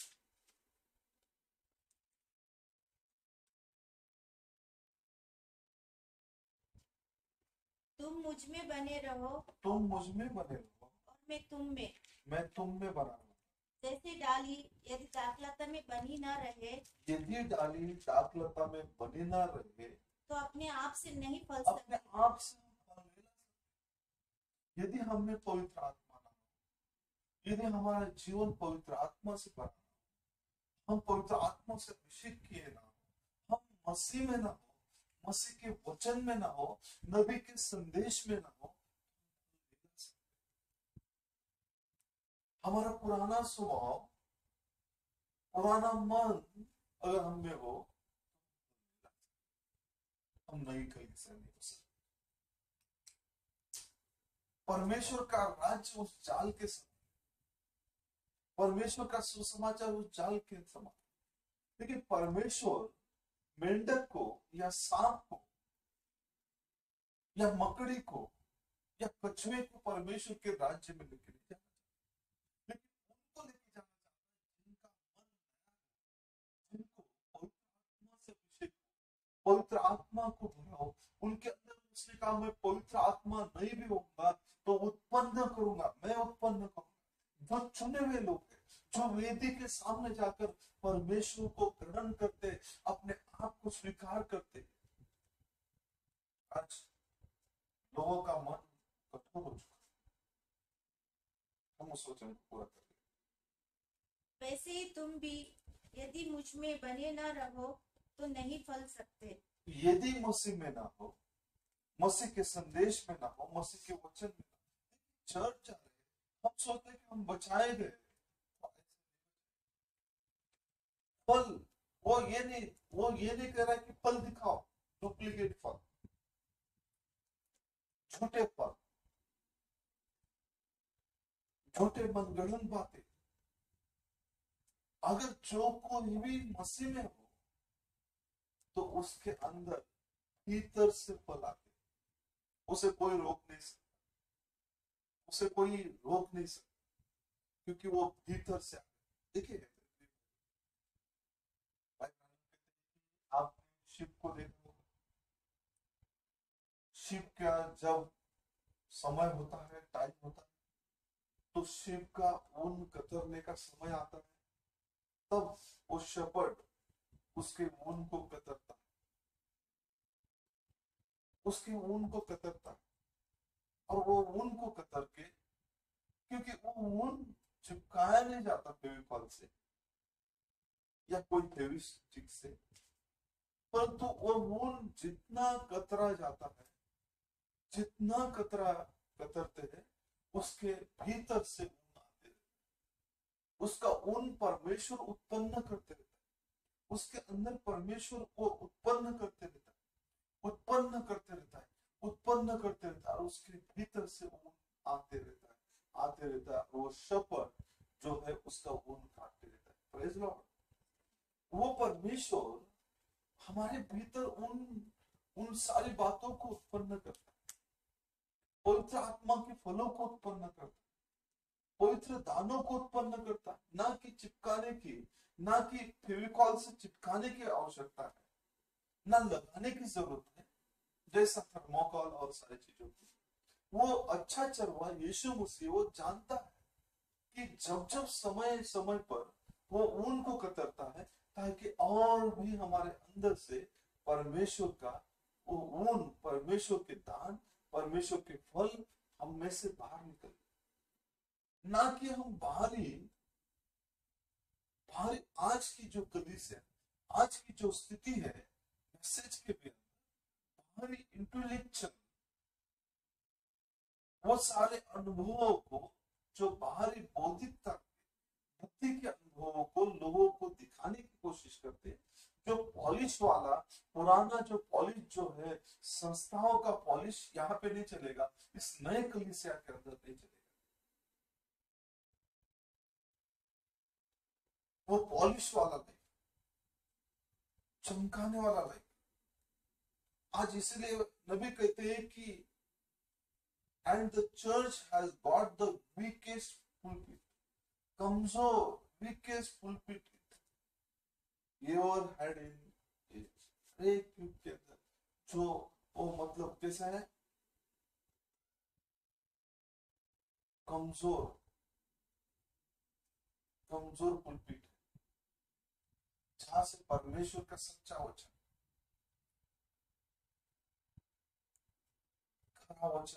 तुम मुझ में बने रहो, तुम मुझ में बने रहो और मैं तुम में। मैं तुम में बना रहूं। जैसे डाली यदि दाखलता में बनी न रहे, यदि डाली दाखलता में बनी ना रहे, तो अपने आप से नहीं फल अपने सकती। आप से हम फल नहीं ला सकते। यदि हमें पवित्र आत्मा ना हो, यदि हमारा जीवन पवित्र आत्मा से भरा, हम पवित्र आत्मा से अभिषेक किए ना हो, हम मसीह में ना हो, मसीह के वचन में ना हो, नबी के संदेश में ना हो, हमारा पुराना स्वभाव, पुराना मन अगर हम में हो, हम नई कलीसिया नहीं हो सकते। परमेश्वर का राज्य उस जाल के समान, परमेश्वर का सुसमाचार उस जाल के समान। लेकिन परमेश्वर मेंढक को या सांप को या मकड़ी को या कछुए को परमेश्वर के राज्य में लेके नहीं जाना, लेकिन उनको लेके जाना चाहता है जिनका मन नया हो, जिनको पवित्र आत्मा से अभिषेक हो, पवित्र आत्मा को भरा हो। उनके अंदर उसने कहा, मैं पवित्र आत्मा नहीं भी होगा तो उत्पन्न करूंगा, मैं उत्पन्न करूंगा। जो चुने हुए लोग हैं, जो वेदी के सामने जाकर परमेश्वर को ग्रहण करते, अपने आप को स्वीकार करते। आज लोगों का मन कठोर हो चुका, हम उस वचन को पूरा करें। वैसे ही तुम भी यदि मुझ में बने न रहो तो नहीं फल सकते। यदि मसीह में ना हो, मसीह के संदेश में ना हो, मसीह के वचन में ना हो, चर्च जा रहे हैं, हम सोचते हैं कि हम बचाए गए। फल वो ये नहीं कह रहा है कि फल दिखाओ, डुप्लीकेट फल, झूठे फल, झूठे मनगढ़ंत बातें। अगर जो कोई भी मसीह में हो तो उसके अंदर भीतर से फल आते, उसे कोई रोक नहीं सकता, उसे कोई रोक नहीं सकता, क्योंकि वो भीतर से आते। देखिए आप शिव को देखो, शिव का जब समय होता है, टाइम होता है, तो शिव का ऊन कतरने का समय आता है, तब वो शेपर्ड उसके ऊन को कतरता है, उसके ऊन को कतरता है। और वो ऊन को कतर के, क्योंकि वो ऊन चिपकाया नहीं जाता फेविकॉल से या कोई फेविस्टिक से, परंतु वो ऊन जितना कतरा जाता है, जितना कतरते हैं, उसके भीतर से ऊन आते हैं। उसका ऊन परमेश्वर उत्पन्न करते रहता है, उसके अंदर परमेश्वर को उत्पन्न करते रहता है, उत्पन्न करते रहता है, उत्पन्न करते रहता है, और उसके भीतर से ऊन आते रहता है, आते रहता है। वो शपर हमारे भीतर उन उन सारी बातों को उत्पन्न करता है, पवित्र आत्मा के फलों को उत्पन्न करता है, पवित्र दानों को उत्पन्न करता है। ना कि चिपकाने की, ना कि फेविकॉल से चिपकाने की आवश्यकता है, ना लगाने की जरूरत है, जैसा थर्मोकॉल और सारी चीजों की। वो अच्छा चरवा यीशु मसीह वो जानता है कि जब जब समय समय पर वो ऊन को कतरता है, ताकि और भी हमारे अंदर से परमेश्वर का वो ऊन, परमेश्वर के दान, परमेश्वर के फल हम में से बाहर निकले। ना कि हम बाहरी बाहरी आज की जो कलीसिया, आज की जो स्थिति है मैसेज के बिना, बाहरी इंटेलेक्चुअल वो सारे अनुभवों को, जो बाहरी बौद्धिकता बुद्धि के अनुभवों को लोगों को दिखाने की कोशिश करते हैं, जो पॉलिश वाला पुराना जो पॉलिश जो है, संस्थाओं का पॉलिश यहाँ पे नहीं चलेगा, इस नए कलीसिया के अंदर नहीं चलेगा। वो पॉलिश वाला लाइफ, चमकाने वाला लाइफ। आज इसलिए नबी कहते हैं कि and the church has got the weakest pulpit, कमजोर वीकेस्ट पुलपिट ये और हेड इन एक के अंदर, जो वो मतलब कैसा है, कमजोर कमजोर पुलपिट है, जहां से परमेश्वर का सच्चा वचन, खरा वचन,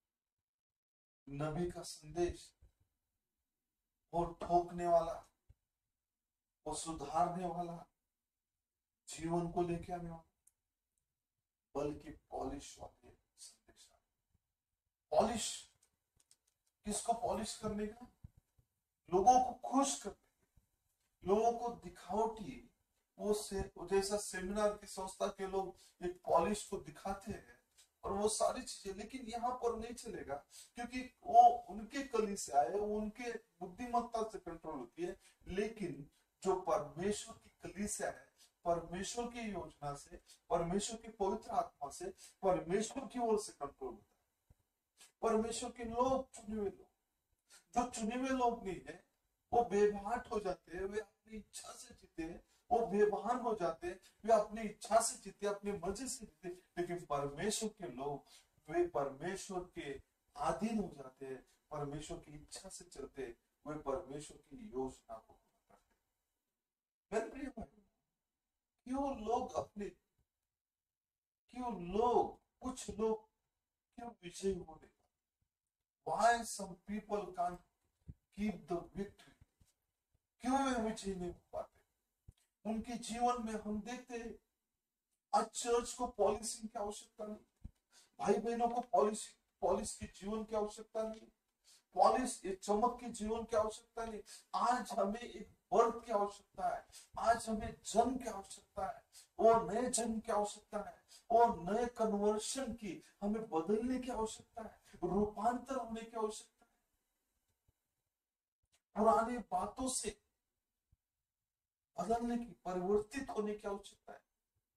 नबी का संदेश, वो ठोकने वाला, वो सुधारने वाला, जीवन को लेके आने वाला, बल्कि पॉलिश वाले संदेश। पॉलिश किसको पॉलिश करने का? लोगों को खुश करने, लोगों को दिखावटी, वो से जैसा सेमिनार की संस्था के लोग एक पॉलिश को दिखाते हैं और वो सारी चीजें, लेकिन यहाँ पर नहीं चलेगा, क्योंकि वो उनके कलीसिया है, वो उनके बुद्धिमत्ता से कंट्रोल होती है। लेकिन जो परमेश्वर की कलीसिया है, परमेश्वर की योजना से, परमेश्वर की पवित्र आत्मा से, परमेश्वर की ओर से कंट्रोल होता है। परमेश्वर के लोग, चुने हुए लोग, जो चुने हुए लोग नहीं है, वो बेभाट हो जाते हैं, वे अपनी इच्छा से जीते हैं, वो बेबहान हो जाते हैं, वे अपनी इच्छा से जीते, अपने मजे से जीते। लेकिन परमेश्वर के लोग, वे परमेश्वर के अधीन हो जाते हैं, परमेश्वर की इच्छा से चलते, वे परमेश्वर की योजना को पूरा करते। मेरे प्रिय भाई, कुछ लोग क्यों विजयी होने, why some people can't keep the victory, क्यों वे विजयी नहीं हो पाते? उनके जीवन में हम देखते हैं, आज चर्च को पॉलिसिंग की आवश्यकता नहीं, भाई बहनों को पॉलिश की जीवन की आवश्यकता नहीं, पॉलिश एक चमक की जीवन की आवश्यकता नहीं। आज हमें एक बर्थ की आवश्यकता है, आज हमें जन्म की आवश्यकता है, और नए जन्म की आवश्यकता है, और नए कन्वर्शन की, हमें बदलने की आवश्यकता है, रूपांतर होने की आवश्यकता है, पुरानी बातों से बदलने की, परिवर्तित होने की आवश्यकता है,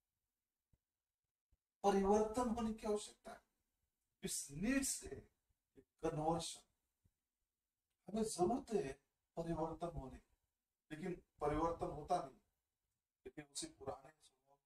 परिवर्तन होने की आवश्यकता है। इस नीड्स है कन्वर्शन, हमें जरूरत है परिवर्तन होने की, लेकिन परिवर्तन होता नहीं, लेकिन उसी पुराने स्वभाव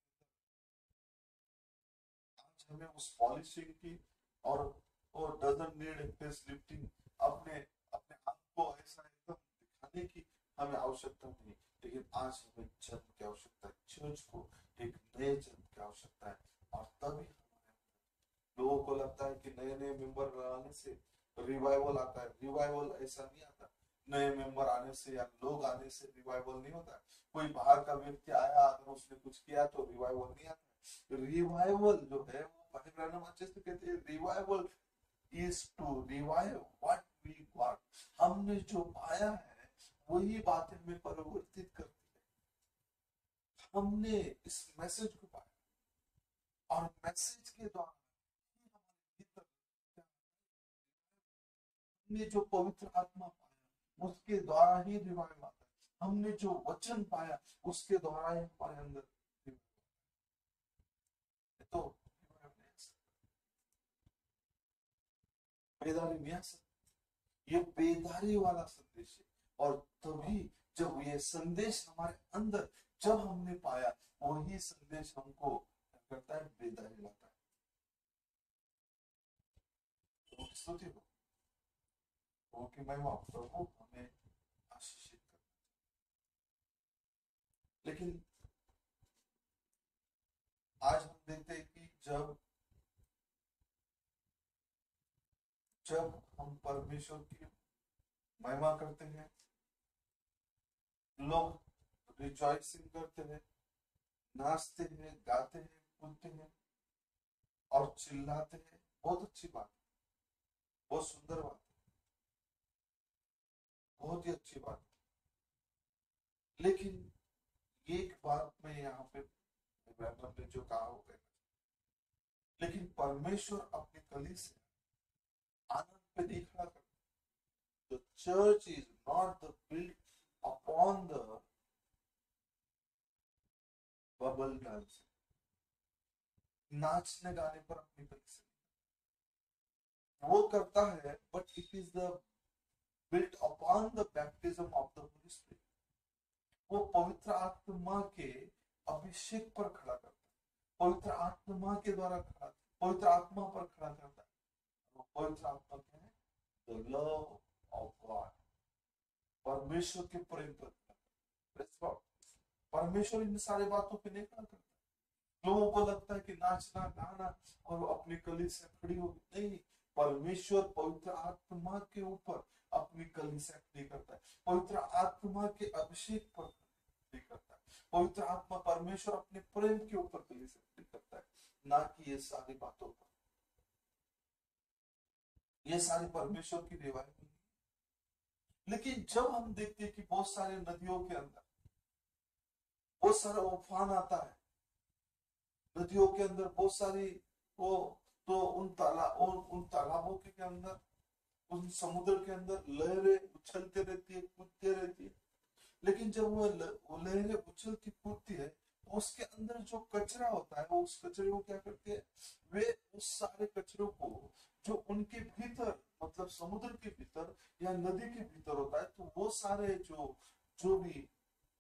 आज हमें उस पॉलिशिंग की और डजंट नीड फेस लिफ्टिंग, अपने अपने आप को ऐसा एकदम दिखाने की हमें आवश्यकता नहीं, लेकिन आज हमें जन्म की आवश्यकता है, चर्च को एक नए जन्म की आवश्यकता है। और तभी लोगों को लगता है कि नए नए मेंबर आने से रिवाइवल आता है। रिवाइवल ऐसा नहीं आता, नए मेंबर आने से या लोग आने से रिवाइवल नहीं होता। कोई बाहर का व्यक्ति आया, अगर उसने कुछ किया तो रिवाइवल नहीं आता। रिवाइवल जो है वो भाई ब्रैनम अच्छे से कहते हैं, revival is to revive what we got. हमने जो पाया है वही बातें हमें परिवर्तित करती है। हमने इस मैसेज को पाया, और मैसेज के द्वारा हमने जो पवित्र आत्मा पाया उसके द्वारा ही रिवाइव आता है। हमने जो वचन पाया उसके द्वारा ही हमारे अंदर बेदारी नहीं आ सकती। ये बेदारी वाला संदेश है। और तभी जब ये संदेश हमारे अंदर जब हमने पाया, वही संदेश हमको क्या करता है, बेदारी लाता है। तो स्तुति हो, कि महिमा प्रभु हमें आशीषित कर। लेकिन आज हम देखते हैं कि जब हम परमेश्वर की महिमा करते हैं, लोग रिजॉइसिंग करते हैं, नाचते हैं, गाते हैं, कूदते हैं और चिल्लाते हैं, बहुत अच्छी बात है, बहुत सुंदर बात है, बहुत ही अच्छी बात है। लेकिन एक बात मैं यहाँ पे ने जो कहा हो गया, लेकिन परमेश्वर अपनी कली से आनंद पे नहीं खड़ा करता। The church is not the built upon the bubble dancing, नाचने गाने पर अपनी कली से वो करता है, but it is the built upon the baptism of the Holy Spirit. वो पवित्र आत्मा के अभिषेक पर खड़ा करता है, पवित्र आत्मा के द्वारा खड़ा, पवित्र आत्मा पर खड़ा करता है। पवित्र आत्मा क्या है? The love of God, परमेश्वर के प्रेम पर। परमेश्वर इन सारी बातों पे नहीं खड़ा करता। लोगों को लगता है कि नाचना गाना और अपनी कली से खड़ी होगी, नहीं। परमेश्वर पवित्र आत्मा के ऊपर अपनी कली से खड़ी करता है, पवित्र आत्मा के अभिषेक पर खड़ी करता है। पवित्र आत्मा परमेश्वर अपने प्रेम के ऊपर कली से खड़ी करता है, ना कि ये सारी बातों पर। ये सारी परमेश्वर की रिवायत नहीं। लेकिन जब हम देखते हैं कि बहुत सारे नदियों के अंदर बहुत सारा उफान आता है, नदियों के अंदर बहुत सारी वो, तो उन तालाबों के अंदर, उन समुद्र के अंदर लहरें उछलते रहती है, कूदते रहती है। लेकिन जब वो लहरें उछलती कूदती है, तो उसके अंदर जो कचरा होता है, वो उस कचरे को क्या करते हैं, वे उस सारे कचरों को जो उनके भीतर, मतलब समुद्र के भीतर या नदी के भीतर होता है, तो वो सारे जो भी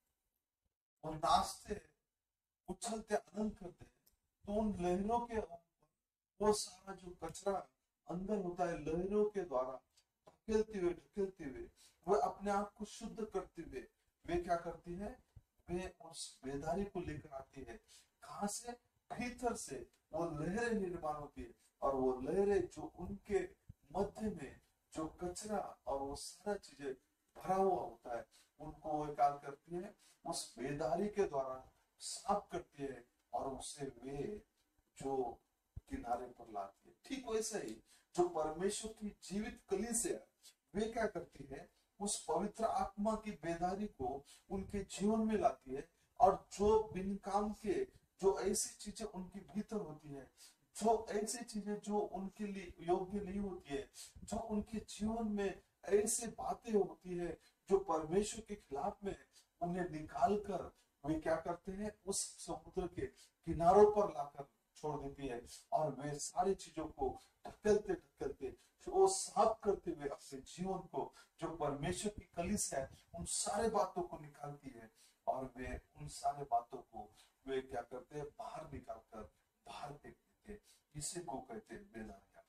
वो नाचते हैं, उछलते, आनंद करते हैं, तो उन लहरों के वो सारा जो कचरा अंदर होता है, लहरों के द्वारा ढकेलते हुए वो अपने आप को शुद्ध करते हुए वे क्या करती है, वे उस बेदारी को लेकर आती है। कहां से? भीतर से वो लहरें निर्माण होती है, और वो लहरें जो उनके मध्य में जो कचरा और वो सारा चीजें भरा हुआ होता है, उनको वो क्या करती है, उस बेदारी के द्वारा साफ करती है, और उसे वे जो किनारे पर लाती है। ठीक वैसे ही जो परमेश्वर की जीवित कलीसिया है, वे क्या करती है, उस पवित्र आत्मा की बेदारी को उनके जीवन में लाती है, और जो बिन काम के जो ऐसी चीजें उनके भीतर होती है, जो ऐसी चीजें जो उनके लिए योग्य नहीं होती है, जो उनके जीवन में ऐसे बातें होती है जो परमेश्वर के खिलाफ में, उन्हें निकाल कर वे क्या करते हैं, उस समुद्र के किनारों पर लाकर छोड़ देती है, और वे सारी चीजों को ढकेलते ढकेलते वो साफ करते हुए अपने जीवन को, जो परमेश्वर की कलीसिया है, उन सारे बातों को निकालती है, और वे उन सारे बातों को वे क्या करते हैं, बाहर निकालकर बाहर फेंक देते हैं। इसी को कहते हैं बेदारियां।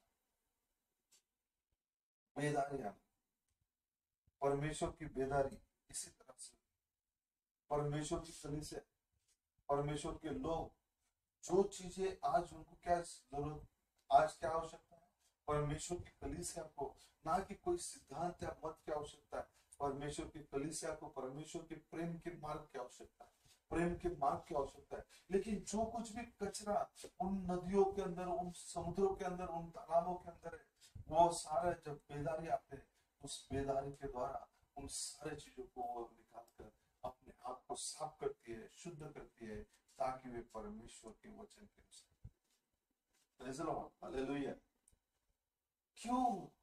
बेदारियां, परमेश्वर की बेदारी इसी तरह से परमेश्वर की कलीसिया, परमेश्वर के लोग, जो चीजें आज उनको क्या जरूरत, आज क्या आवश्यकता है, परमेश्वर की कलीसिया को ना कि कोई सिद्धांत या मत की आवश्यकता है, परमेश्वर की कलीसिया को परमेश्वर के प्रेम के मार्ग की आवश्यकता है, प्रेम के मार्ग की आवश्यकता है। लेकिन जो कुछ भी कचरा उन नदियों के अंदर, उन समुद्रों के अंदर, उन तालाबों के अंदर है, वो सारा जब बेदारी आते हैं, उस बेदारी के द्वारा उन सारे चीजों को वो निकाल कर अपने आप को साफ करती है, शुद्ध करती है, ताकि वे परमेश्वर के वचन के अनुसार। हालेलुया। क्यों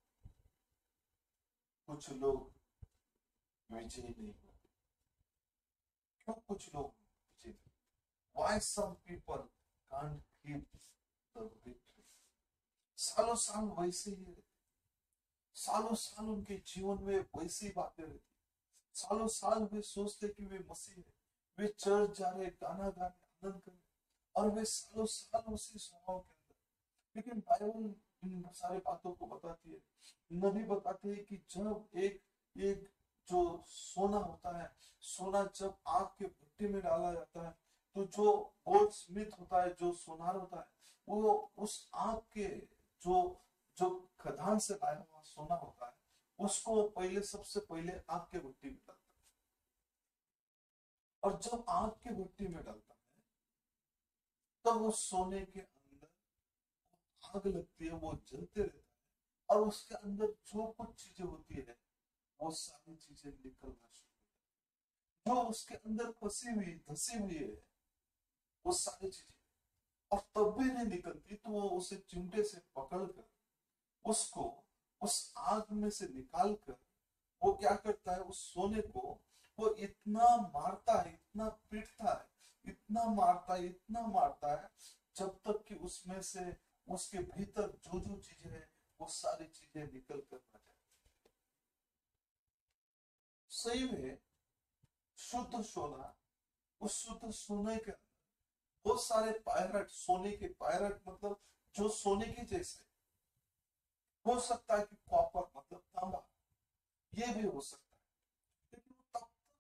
कुछ लोग विजयी नहीं होते? क्यों कुछ लोग विजयी नहीं? Why some people can't keep the victory? सालों साल वैसे ही रहते, सालों साल उनके जीवन में वैसी बातें रहती, सालों साल वे सोचते कि वे मसीह है, वे चर्च जा रहे, गाना गा रहे, आनंद कर रहे, और वे सालों साल उसी स्वभाव के अंदर। लेकिन बाइबल इन सारी बातों को बताती है, नबी बताते हैं कि जब एक एक जो सोना होता है, सोना जब आग के भट्टी में डाला जाता है, तो जो गोल्ड स्मिथ होता है, जो सोनार होता है, वो उस आग के जो जो खदान से लाया हुआ सोना होता है, उसको पहले सबसे पहले आग के भट्टी में डालता है। और जब आग के भट्टी में डालता है, तब उस सोने के अंदर आग लगती है, वो जलते रहता है, और उसके अंदर जो कुछ चीजें होती है, वो सारी चीजें निकलना शुरू, जो उसके अंदर फंसी हुई धसी हुई है, वो सारी चीजें, और तब भी नहीं निकलती, तो वो उसे चिमटे से पकड़कर उसको उस आग में से निकाल कर वो क्या करता है, उस सोने को वो इतना मारता है, इतना पीटता है, इतना मारता है, इतना मारता है, जब तक कि उसमें से उसके भीतर जो जो चीजें हैं, वो सारी चीजें निकल कर ना जाए। सही में शुद्ध सोना, उस शुद्ध सोने के बहुत सारे पायरट, सोने के पायरट मतलब जो सोने के जैसे, हो सकता है कि कॉपर मतलब तांबा, ये भी हो सकता है, लेकिन वो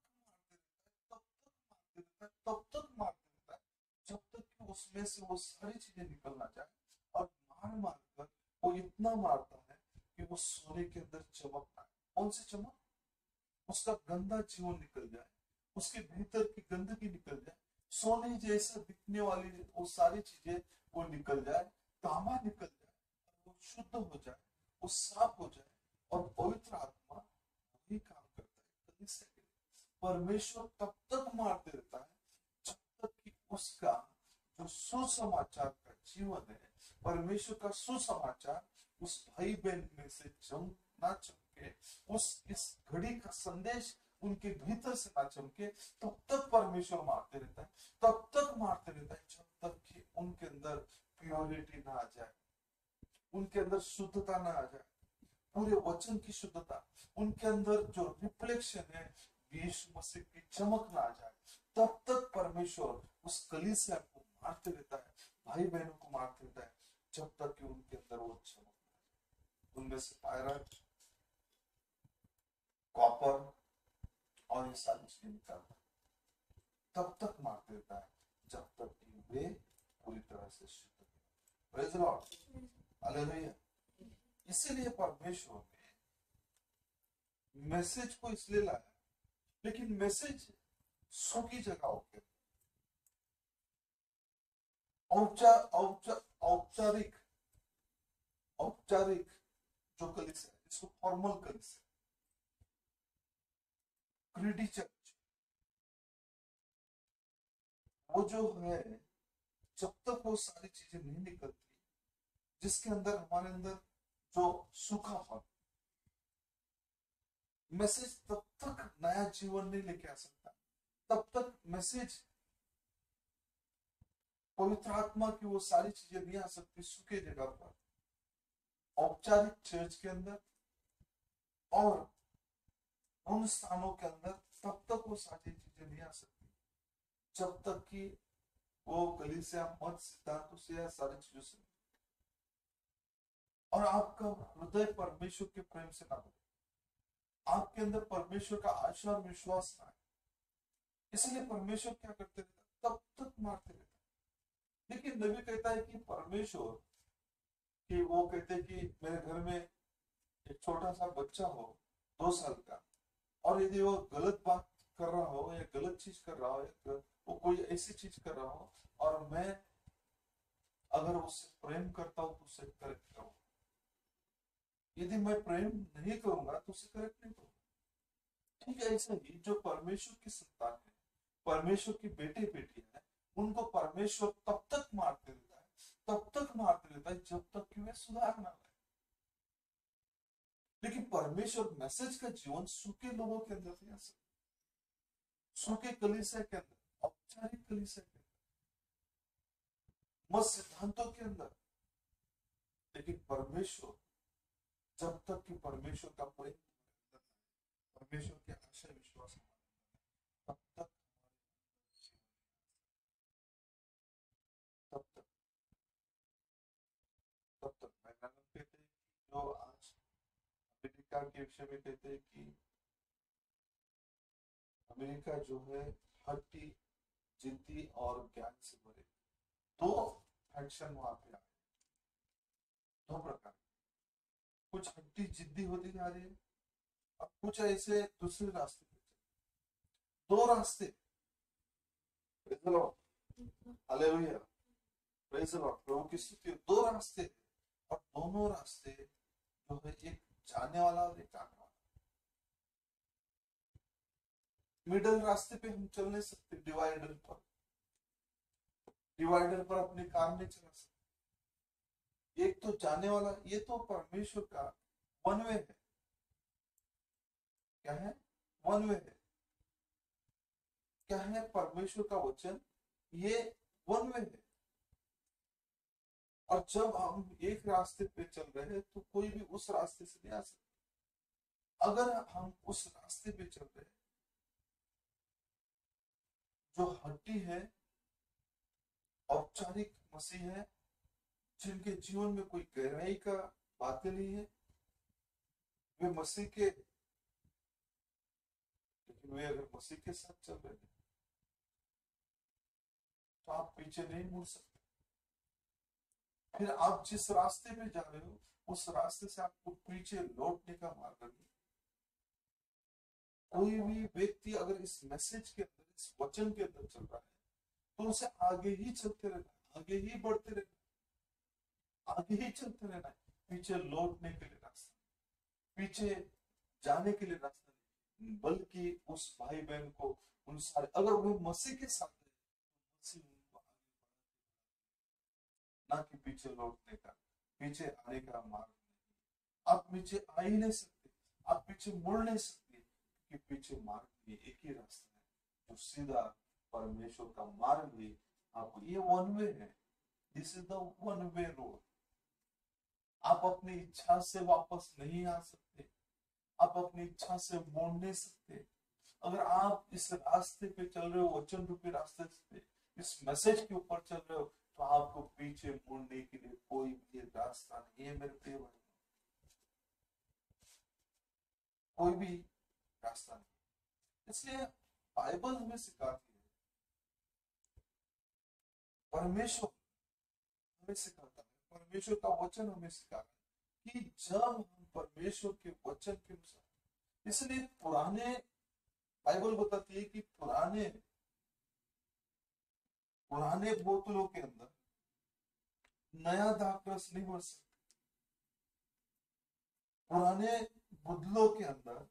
तब तक मारते रहता है, जब तक कि उसमें से वो सारी चीजें निकल ना जाए। और मार मार कर वो इतना मारता है कि वो सोने के अंदर चमक आए। कौन सी चमक? उसका गंदा जीवन निकल जाए, उसके भीतर की गंदगी निकल जाए, सोने जैसा दिखने वाली वो सारी चीजें वो निकल जाए, तांबा निकल जाए, वो शुद्ध हो जाए, वो साफ हो जाए, और पवित्र आत्मा वही काम करता है कलीसिया के लिए। परमेश्वर तब तक मारते रहता है जब तक कि उसका जो सुसमाचार का जीवन है, परमेश्वर का सुसमाचार उस भाई बहन में से ना चमके, उस इस घड़ी का संदेश उनके भीतर से ना चमके, तब तक परमेश्वर मारते रहता है, तब तक मारते रहता है, जब तक कि उनके अंदर प्योरिटी ना आ जाए, उनके अंदर शुद्धता ना आ जाए, पूरे वचन की शुद्धता, उनके अंदर जो रिफ्लेक्शन है यीशु मसीह की चमक ना आ जाए, तब तक परमेश्वर उस कलीसिया को मारते रहता है, भाई बहनों को मारते रहता है, जब तक कि उनके अंदर वो चमक, उनमें से पायरट, कॉपर और ये सारी चीजें निकालता है, तब तक मारते रहता है जब तक कि वे पूरी तरह से शुद्ध हो। Praise the Lord, hallelujah. इसीलिए परमेश्वर ने मैसेज को इसलिए लाया, लेकिन मैसेज सूखी जगहों के औपचारिक औपचारिक जो कलीसिया है, इसको फॉर्मल कलीसिया, क्रीडी चर्च, वो जो है, जब तक वो सारी चीजें नहीं निकलती, जिसके अंदर हमारे अंदर जो सूखापन, मैसेज तब तक नया जीवन नहीं लेके आ सकता, तब तक मैसेज पवित्र आत्मा की वो सारी चीजें नहीं आ सकती सूखे जगह पर, औपचारिक चर्च के अंदर और उन स्थानों के अंदर, तब तक वो सारी चीजें नहीं आ सकती जब तक कि वो कलीसिया मत सिद्धांतों से या सारी चीजों से, और आपका हृदय परमेश्वर के प्रेम से ना बने, आपके अंदर परमेश्वर का आशा और विश्वास ना है, इसलिए परमेश्वर क्या करते रहता, तब तक मारते रहता। लेकिन नबी कहता है कि परमेश्वर कि वो कहते हैं कि मेरे घर में एक छोटा सा बच्चा हो 2 साल का, और यदि वो गलत बात कर रहा हो या गलत चीज कर रहा हो या वो कोई ऐसी चीज कर रहा हो, और मैं अगर उससे प्रेम करता हूं तो उसे करेक्ट करूं, यदि मैं प्रेम नहीं करूंगा तो उसे करेक्ट नहीं करूंगा। ठीक है, ऐसा ही जो परमेश्वर की संतान है, परमेश्वर की बेटे बेटियां हैं, उनको परमेश्वर तब तक मारते रहता है, तब तक मारते रहता है जब तक कि वे सुधार ना लाए। लेकिन परमेश्वर मैसेज का जीवन सूखे लोगों के अंदर नहीं आ सकता, सूखे कलीसिया के अंदर, औपचारिक कलीसिया के अंदर, मत सिद्धांतों के अंदर। लेकिन परमेश्वर जब तक कि परमेश्वर का प्रेम तुम्हारे अंदर है, परमेश्वर के आशा विश्वास हमारे अंदर है, तब तक तब तक मैदान कहते हैं कि जो आज अमेरिका के विषय में कहते हैं कि अमेरिका जो है हट्टी, जिद्दी और ज्ञान से भरे। दो फैक्शन वहां पे आए, दो प्रकार, कुछ हट्टी जिद्दी होती जा रही है और कुछ ऐसे दूसरे रास्ते पे चल, दो रास्ते। Praise the Lord, hallelujah, praise the Lord, प्रभु की स्तुति। दो रास्ते हैं और दोनों रास्ते जो है, एक जाने वाला और एक आने वाला। मिडल रास्ते पे हम चल नहीं सकते, डिवाइडर पर अपनी कार नहीं चला सकते। एक तो जाने वाला, ये तो परमेश्वर का वन वे है। क्या है? वन वे है। क्या है? परमेश्वर का वचन, ये वन वे है। और जब हम एक रास्ते पे चल रहे हैं तो कोई भी उस रास्ते से नहीं आ सकता। अगर हम उस रास्ते पे चल रहे हैं जो हड्डी है, औपचारिक मसीह है, जिनके जीवन में कोई गहराई का बातें नहीं है, वे मसीह के, लेकिन वे अगर मसीह के साथ चल रहे हैं तो आप पीछे नहीं मुड़ सकते। फिर आप जिस रास्ते पे जा रहे हो उस रास्ते से आपको पीछे लौटने का मार्ग नहीं। कोई भी व्यक्ति अगर इस मैसेज के अंदर, इस वचन के अंदर चल रहा है तो उसे आगे ही चलते रहना है, आगे ही बढ़ते रहना, आगे ही चलते रहना है। पीछे लौटने के लिए रास्ता, पीछे जाने के लिए रास्ता नहीं, बल्कि उस भाई बहन को, उन सारे, अगर वो मसीह के साथ है, मसीह उनको आगे बढ़ाते, ना कि पीछे लौटने का, पीछे आने का मार्ग नहीं। आप पीछे आ ही नहीं सकते, आप पीछे मुड़ नहीं सकते, कि पीछे मार्ग में एक ही रास्ता है जो सीधा परमेश्वर का मार्ग भी आपको, ये वन वे है। This is the one way road. आप अपनी इच्छा से वापस नहीं आ सकते, आप अपनी इच्छा से मोड़ नहीं सकते। अगर आप इस रास्ते पे चल रहे हो, वचन रूपी रास्ते पे, इस मैसेज के ऊपर चल रहे हो, तो आपको पीछे मुड़ने के लिए कोई भी रास्ता नहीं है मेरे प्रिय भाई, कोई भी रास्ता नहीं। इसलिए बाइबल हमें सिखाती है, परमेश्वर हमें सिखाता है, परमेश्वर का वचन हमें सिखाता है कि जब हम परमेश्वर के वचन के अनुसार, इसलिए पुराने, बाइबल बताती है कि पुराने बोतलों के अंदर नया दाखरस नहीं भर सकते, पुराने बुदलों के अंदर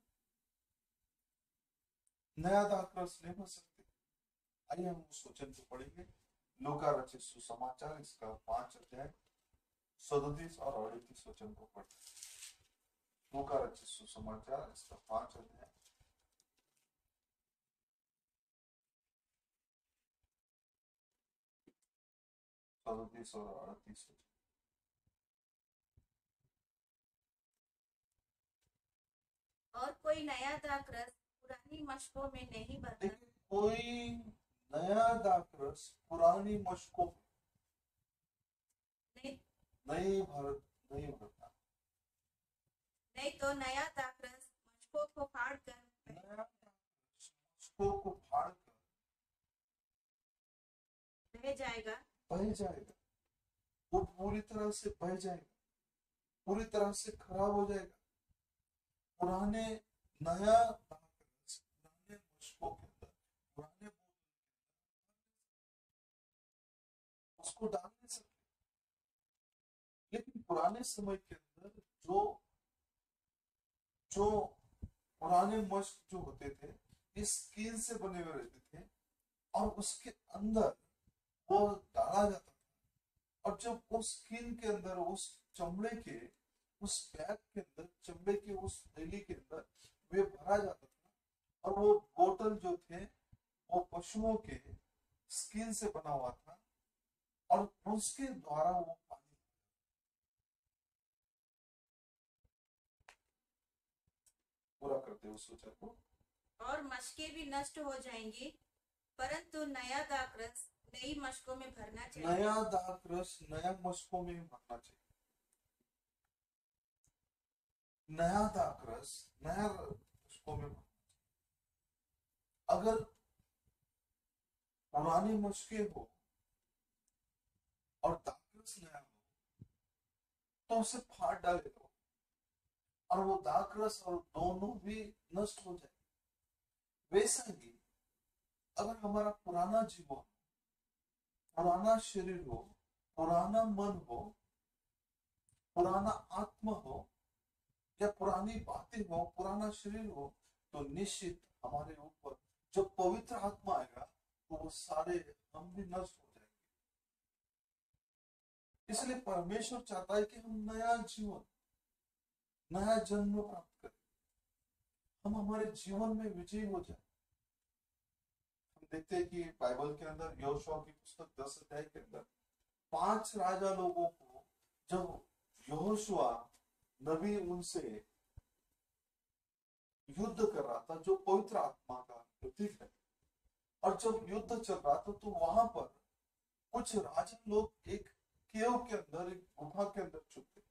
नया दाखरस नहीं भर सकते। आइए हम उस वचन को पढ़ेंगे। लूका रचित सुसमाचार, इसका 5 अध्याय 37 और 38 वचन को पढ़ते। लूका रचित सुसमाचार, इसका 5 अध्याय 37 और 38 वचन। और कोई नया दाखरस पुरानी मशकों में नहीं भरता। लेकिन कोई नया दाखरस पुरानी मशकों में नहीं भरता। नहीं तो नया दाखरस मशकों को फाड़कर, नया दाखरस मशकों को फाड़कर बह जाएगा, वो पूरी तरह से बह जाएगा, पूरी तरह से खराब हो जाएगा। पुराने नया दाखरस पुराने मशकों के अंदर, पुराने उसको डाल नहीं सकते। लेकिन पुराने समय के अंदर जो पुराने मशक जो होते थे, इस स्किन से बने हुए रहते थे और उसके अंदर वो डाला जाता था। और जब उस स्किन के अंदर, उस चमड़े के उस बैग के अंदर, चमड़े के उस थैली के अंदर वे भरा जाता था, और वो बोतल जो थे वो पशुओं के स्किन से बना हुआ था, और उसके द्वारा वो पानी, पूरा करते हैं उस वचन को। और मशकें भी नष्ट हो जाएंगी, परंतु नया दाखरस नई मशकों में भरना चाहिए। नया दाखरस नया मशकों में भरना चाहिए। नया दाखरस नया मशकों में भरना चाहिए। अगर पुरानी मशकें हो और दाखरस नया हो तो उसे फाड़ डालेगा और वो दाखरस और दोनों भी नष्ट हो जाए। वैसा ही अगर हमारा पुराना जीवन, पुराना शरीर हो, पुराना मन हो, पुराना आत्मा हो, या पुरानी बातें हो, पुराना शरीर हो, तो निश्चित हमारे ऊपर जब पवित्र आत्मा आएगा तो वो सारे हम भी नष्ट हो जाएंगे। इसलिए परमेश्वर चाहता है कि हम नया जीवन, नया जन्म प्राप्त करें, हम हमारे जीवन में विजयी हो जाए। हम देखते हैं कि बाइबल के अंदर यहोशू की पुस्तक 10 अध्याय के अंदर 5 राजा लोगों को जब यहोशू नबी उनसे युद्ध कर रहा था, जो पवित्र आत्मा का प्रतीक है, और जब युद्ध चल रहा था तो वहां पर कुछ राजा लोग एक केव के अंदर, एक गुफा के अंदर छुप गए,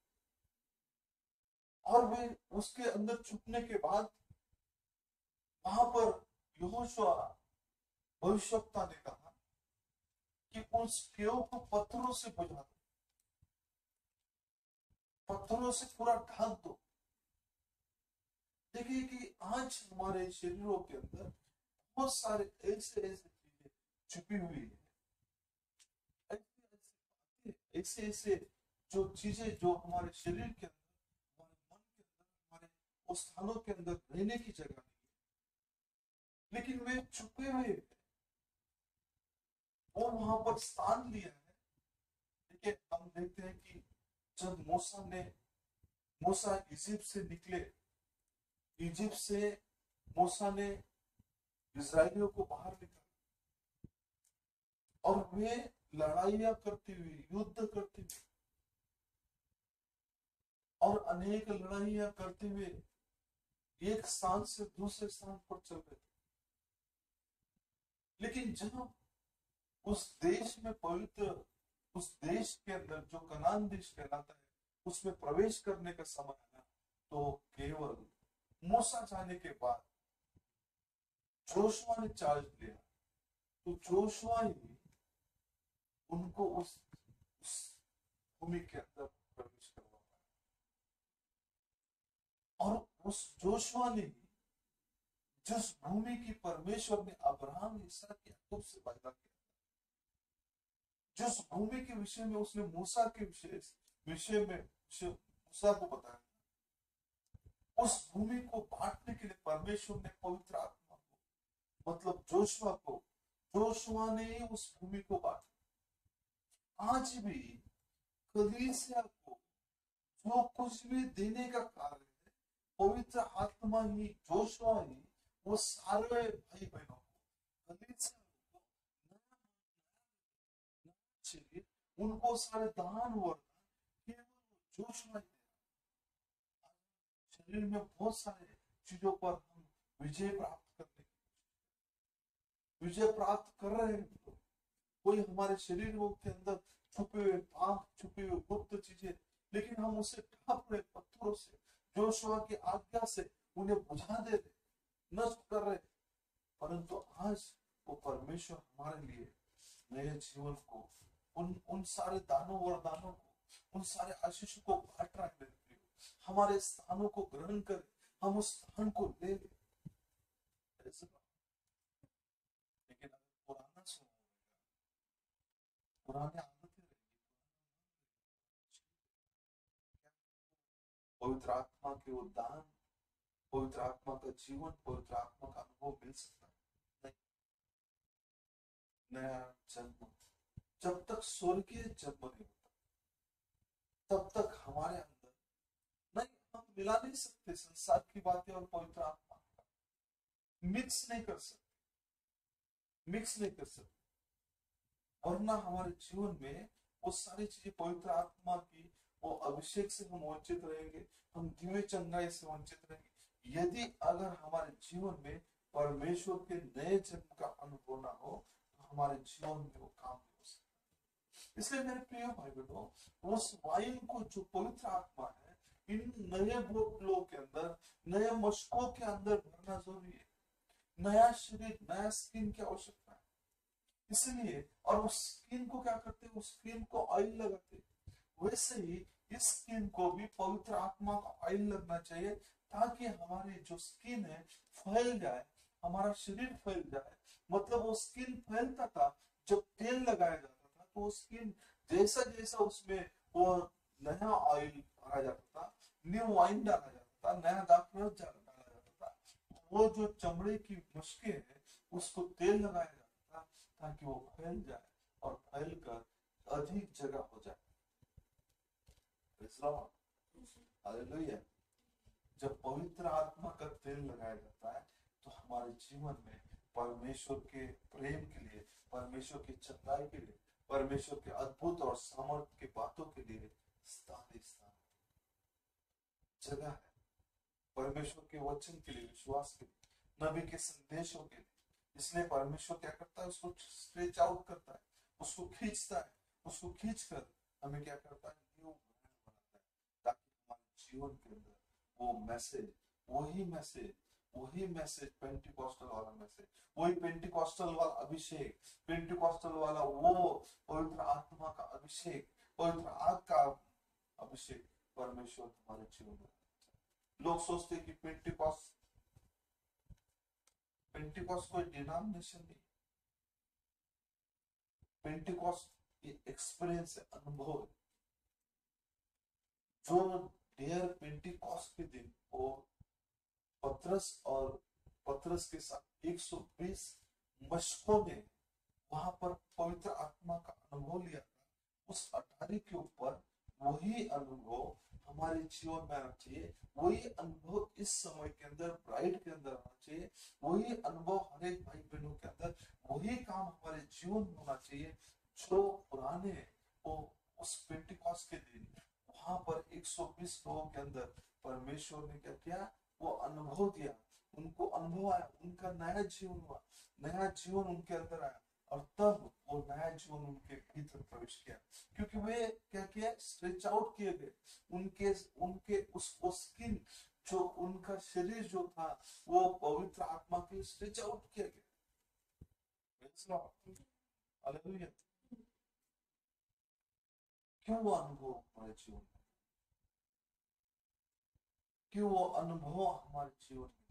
और वे उसके अंदर छुपने के बाद वहां पर यहोशू भविष्यवक्ता ने कहा कि उस केव को पत्थरों से बुझा दो, पत्थरों से पूरा ढक दो। देखिए कि आज हमारे शरीरों के अंदर बहुत सारे ऐसे ऐसे चीजें छुपी हुई है, ऐसे ऐसे जो चीजें जो हमारे शरीर के अंदर, हमारे मन के अंदर, हमारे उस स्थानों के अंदर रहने की जगह नहीं है, लेकिन वे छुपे हुए हैं, वो वहां पर स्थान लिया है। देखिए हम देखते हैं कि जब मूसा इजिप्ट से निकले, इजिप्ट से मूसा ने इजराइलियों को बाहर निकाला और वे लड़ाइयां करते हुए, युद्ध करते हुए और अनेक लड़ाइयां करते हुए एक स्थान से दूसरे स्थान पर चल रहे थे। लेकिन जब उस देश में पवित्र, उस देश के अंदर जो कनान देश कहलाता है, उसमें प्रवेश करने का समय आया, तो केवल मूसा जाने के बाद जोशुआ ने चार्ज लिया, तो जोशुआ ही उनको उस भूमि के अंदर प्रवेश करवा पाया। और उस जोशुआ ने जिस भूमि की परमेश्वर ने अब्राहम, इसहाक, याकूब से वादा किया, जिस भूमि के विषय में उसने मूसा के विषय में मूसा को बताया, उस भूमि को बांटने के लिए परमेश्वर ने पवित्र आत्मा को, मतलब जोशुआ ने उस भूमि को बांटा। आज भी कलीसिया को जो कुछ भी देने का कार्य है, पवित्र आत्मा ही, जोशुआ ही, वो सारे भाई बहनों को, कलीसिया को चाहिए, उनको सारे दान वरदान केवल जोशुआ ही। शरीर में बहुत सारे चीजों पर हम विजय प्राप्त कर रहे हैं। कोई हमारे शरीरों के अंदर छुपे हुए पाप, छुपे हुए गुप्त चीजें, लेकिन हम उसे ढाप रहे पत्थरों से, जोशुआ की आज्ञा से उन्हें बुझा दे रहे, नष्ट कर रहे। परंतु आज वो परमेश्वर हमारे लिए नए जीवन को, उन सारे दानों वरदानों को, उन सारे आशीषों को बांट रहा है। हमारे स्थानों को ग्रहण करें, हम उस स्थान को ले लें। लेकिन अगर पुराना स्वभाव रहेगा, पुराने आदतें रहेगी, पवित्र आत्मा के वो दान, पवित्र आत्मा का जीवन, पवित्र आत्मा का अनुभव मिल सकता है नहीं। नया जन्म जब तक स्वर्गीय जन्म नहीं होता, तब तक हमारे अंदर नहीं, हम मिला नहीं सकते संसार की बातें और पवित्र आत्मा, मिक्स नहीं कर सकते, वरना हमारे जीवन में वो सारी चीजें, पवित्र आत्मा की वो अभिषेक से हम वंचित रहेंगे, हम दिव्य चंगाई से वंचित रहेंगे, यदि अगर हमारे जीवन में परमेश्वर के नए जन्म का अनुभव ना हो तो हमारे जीवन में वो काम नहीं हो सकता। इसलिए मेरे प्रिय भाई बहनों, उस वाइन को जो पवित्र आत्मा है इन नए बोतलों के अंदर, नए मशकों के अंदर भरना जरूरी है। नया शरीर, नया स्किन की आवश्यकता है। इसलिए और उस स्किन को क्या करते हैं, उस स्किन को ऑयल लगाते हैं। वैसे ही इस स्किन को भी पवित्र आत्मा का ऑयल लगना चाहिए, ताकि हमारी जो स्किन है फैल जाए, हमारा शरीर फैल जाए। मतलब वो स्किन फैलता था जब तेल लगाया जाता था, तो वो स्किन जैसा जैसा उसमें वो नया ऑयल भरा जाता था, न्यू वाइन डाला जाता था, नया दाखरस डाला जाता था, वो जो चमड़े की मशके है उसको तेल लगाया जाता था, ताकि वो फैल जाए और फैल कर अधिक जगह हो जाए। हालेलुया। जब पवित्र आत्मा का तेल लगाया जाता है तो हमारे जीवन में परमेश्वर के प्रेम के लिए, परमेश्वर की चंगाई के लिए, परमेश्वर के अद्भुत और सामर्थ्य की बातों के लिए स्थान जगह है। परमेश्वर के वचन के लिए, विश्वास के लिए, नबी के संदेशों के लिए। इसलिए परमेश्वर क्या करता है, उसको स्ट्रेच आउट करता है, उसको खींचता है, उसको खींचकर हमें क्या करता है, न्यू बनाता है, ताकि हमारे जीवन के अंदर वो मैसेज, वही मैसेज पेंटिकॉस्टल वाला मैसेज, वही पेंटिकॉस्टल वाला अभिषेक, पेंटिकॉस्टल वाला वो पवित्र आत्मा का अभिषेक, पवित्र आग का अभिषेक परमेश्वर हमारे जीवन में। लोग सोचते कि पेंटिकॉस्ट कोई डिनोमिनेशन नहीं, पेंटिकॉस्ट एक्सपीरियंस है, अनुभव है। जो डेयर पेंटिकॉस्ट के दिन वो पतरस के साथ 120 मशकों ने वहां पर पवित्र आत्मा का अनुभव लिया था, उस अटारी के ऊपर वही अनुभव हमारे जीवन में आना चाहिए। वही अनुभव इस समय के अंदर ब्राइड के अंदर आना चाहिए। वही अनुभव हर एक भाई बहनों के अंदर, वही काम हमारे जीवन में होना चाहिए जो पुराने वो उस पेंटिकॉस्ट के दिन वहां पर 120 लोगों के अंदर परमेश्वर ने क्या किया, वो अनुभव दिया, उनको अनुभव आया, उनका नया जीवन हुआ, नया जीवन उनके अंदर आया, और तब वो नया जीवन उनके भीतर प्रवेश किया, क्योंकि वे क्या किया, स्ट्रेच आउट किए गए। उनके उनके उसको स्किन, जो उनका शरीर जो था वो पवित्र आत्मा के स्ट्रेच आउट किया गया। हालेलुया। क्यों वो अनुभव हमारे जीवन में, क्यों वो अनुभव हमारे जीवन में,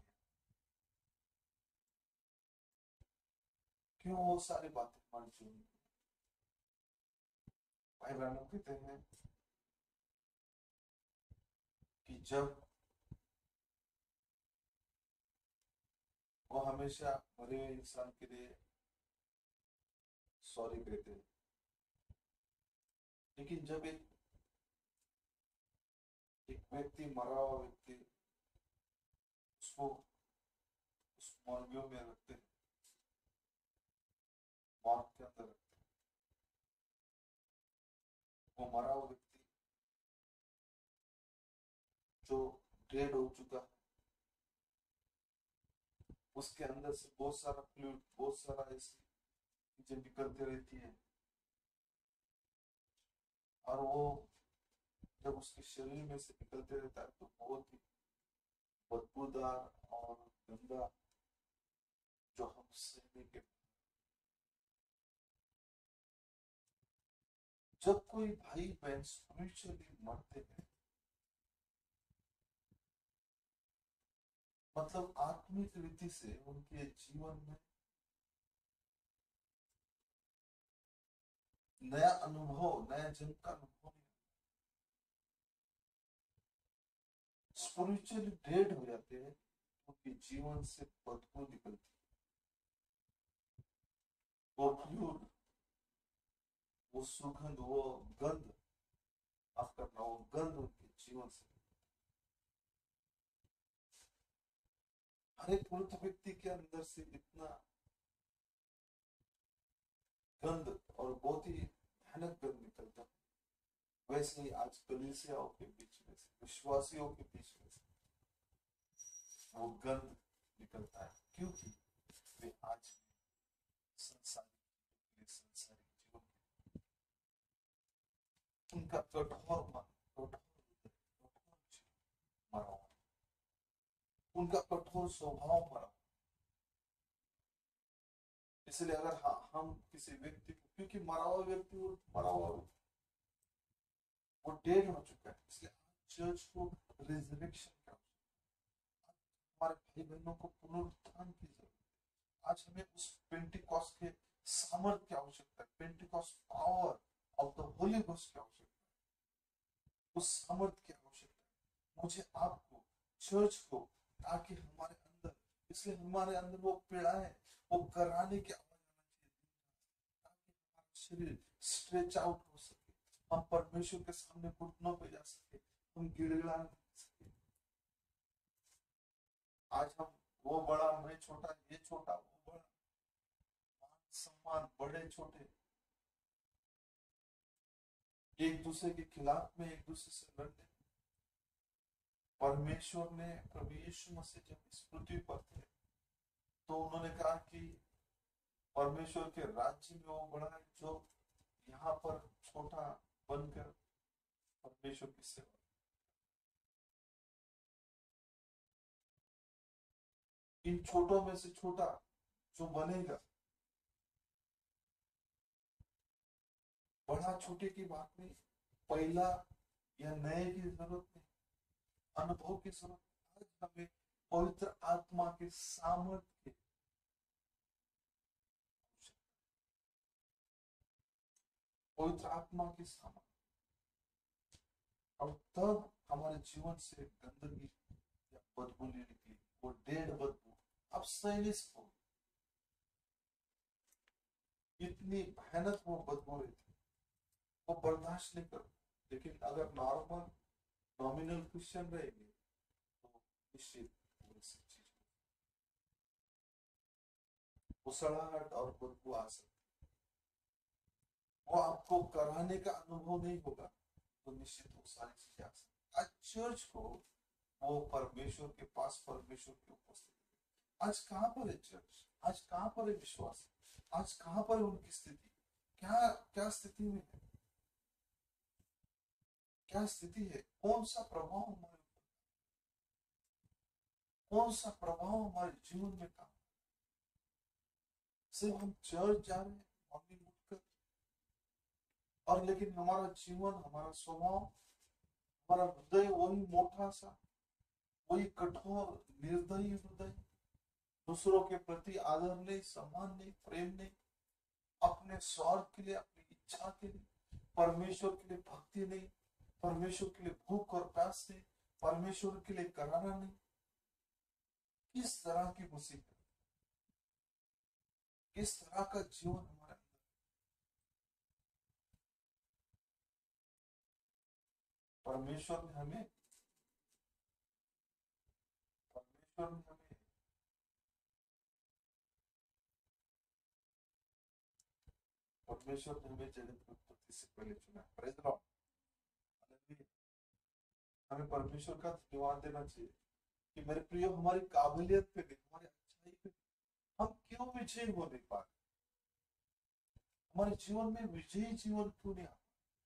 क्यों वो सारी बातें हमारे जीवन में। भाई बहनों कहते हैं कि जब वो हमेशा मरे हुए इंसान के लिए सॉरी कहते हैं, लेकिन जब एक व्यक्ति, मरा हुआ व्यक्ति, उसको उस मॉर्गियों में रखते हैं, मौत के अंदर रखते हैं, वो मरा हुआ व्यक्ति जो डेड हो चुका है, उसके अंदर से बहुत सारा फ्लूइड, बहुत सारा ऐसी चीजें निकलती रहती है, और वो जब उसके शरीर में से निकलते रहता है तो बहुत ही बदबूदार और गंदा, जो हम सहने के। जब कोई भाई बहन स्पिरिचुअली मरते हैं, मतलब आत्मिक रीति से उनके जीवन में नया अनुभव, नया जन्म का अनुभव नहीं, स्पिरिचुअली डेड हो जाते हैं, उनके जीवन से बदबू निकलती है, वो फ्लूइड, वो सुगंध, वो गंध, माफ करना, वो गंध उनके जीवन से। हर एक मृत व्यक्ति के अंदर से इतना गंध और बहुत ही भयानक गंध निकलता है। वैसे ही आज कलीसियाओं के बीच में से, विश्वासियों के बीच में से वो गंध निकलता है, क्योंकि वे आज संसारिक जीवन, उनका कठोर मन, मरा हुआ, उनका कठोर स्वभाव मरा। इसलिए अगर हम किसी व्यक्ति को, क्योंकि मरा हुआ व्यक्ति मरा हुआ वो डेड हो चुका है, इसलिए चर्च को रिजरेक्शन का, हमारे भाई बहनों को पुनरुत्थान की जरूरत है। आज हमें उस पेंटिकॉस्ट के सामर्थ्य की आवश्यकता है, Pentecost power of the Holy Ghost की आवश्यकता है, उस सामर्थ्य की आवश्यकता है मुझे आपको, चर्च को, ताकि हमारे अंदर, इसलिए हमारे अंदर वो पीड़ा है, वो कराने की आवाज आना चाहिए, ताकि हमारा शरीर स्ट्रेच आउट हो सके, हम परमेश्वर के सामने घुटनों पे जा सके, हम गिड़गिड़ा सके। आज हम वो बड़ा, मैं छोटा, ये छोटा, वो बड़ा, मान सम्मान, बड़े छोटे, एक दूसरे के खिलाफ में, एक दूसरे से लड़ने। परमेश्वर ने, प्रभु यीशु मसीह जब इस पृथ्वी पर थे तो उन्होंने कहा कि परमेश्वर के राज्य में वो बड़ा है जो यहाँ पर छोटा बनकर परमेश्वर की सेवा। इन छोटों में से छोटा जो बनेगा, बड़ा छोटे की बात नहीं, पहला या नए की जरूरत नहीं, अनुभव की जरूरत। आज हमें पवित्र आत्मा के सामर्थ्य, पवित्र आत्मा की सामर्थ्य, और तब हमारे जीवन से गंदगी या बदबू निकली, वो डेढ़ बदबू अब सैनिस हो, इतनी भयानक वो बदबू रही थी, वो बर्दाश्त नहीं कर। लेकिन अगर नॉर्मल नॉमिनल क्रिश्चियन रहेंगे तो निश्चित उसड़ाहट और बदबू आ सकती, वो आपको कराने का अनुभव नहीं होगा, तो निश्चित वो सारी चीजें आ सकती। आज चर्च को वो परमेश्वर के पास, परमेश्वर की उपस्थिति, आज कहां पर है चर्च, आज कहां पर है विश्वास, आज कहां पर है उनकी स्थिति, क्या क्या स्थिति में है, क्या स्थिति है, कौन सा प्रभाव हमारे ऊपर, कौन सा प्रभाव हमारे जीवन में काम। सिर्फ हम चर्च जा रहे हैं मॉर्निंग उठकर, और लेकिन हमारा जीवन, हमारा स्वभाव, हमारा हृदय वही मोटा सा, वही कठोर निर्दयी हृदय, दूसरों के प्रति आदर नहीं, सम्मान नहीं, प्रेम नहीं, अपने स्वार्थ के लिए, अपनी इच्छा के लिए, परमेश्वर के लिए भक्ति नहीं, परमेश्वर के लिए भूख और प्यास नहीं, परमेश्वर के लिए कराना नहीं। किस तरह की मुसीबत, किस तरह का जीवन हमारे अंदर। परमेश्वर ने हमें जगत की उत्पत्ति से पहले चुना। Praise the Lord. हमें परमेश्वर का धन्यवाद देना चाहिए कि मेरे प्रिय, हमारी काबिलियत पे नहीं, हमारी अच्छाई पे हम क्यों विजयी हो नहीं पा रहे, हमारे जीवन में विजयी जीवन क्यों नहीं आ,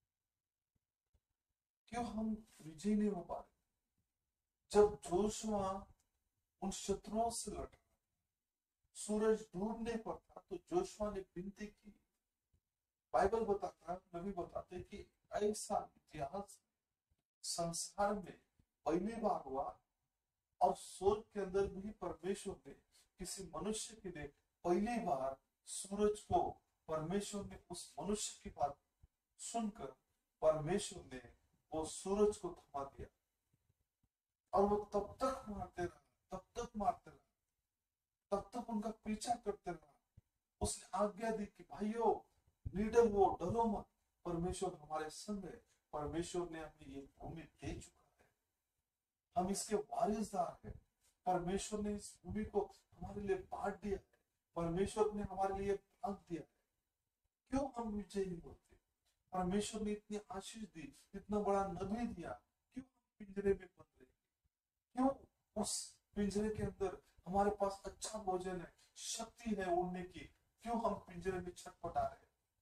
क्यों हम विजयी नहीं हो पा रहे। जब जोशुआ उन शत्रुओं से लड़ रहा, सूरज डूब नहीं पड़ता, तो जोशुआ ने विनती की। बाइबल बताता है, नबी बताते कि ऐसा इतिहास संसार में पहली बार हुआ, और स्वर्ग के अंदर भी परमेश्वर ने किसी मनुष्य के लिए पहली बार सूरज को, परमेश्वर ने उस मनुष्य की बात सुनकर परमेश्वर ने वो सूरज को थमा दिया, और वो तब तक मारते रहा, तब तक मारते रहा, तब तक उनका पीछा करते रहा। उसने आज्ञा दी कि भाइयों, निडर हो, डरो मत, परमेश्वर हमारे संग है, परमेश्वर ने हमें ये भूमि दे चुका है, हम इसके वारिसदार हैं, परमेश्वर ने इस भूमि को हमारे लिए बांट दिया है, परमेश्वर ने हमारे लिए भाग दिया है। क्यों हम विजय नहीं होते? परमेश्वर ने इतनी आशीष दी, इतना बड़ा नबी दिया, क्यों हम पिंजरे में बंद रहे? क्यों उस पिंजरे के अंदर हमारे पास अच्छा भोजन है, शक्ति है उड़ने की, क्यों हम पिंजरे में छटपटा रहे हैं?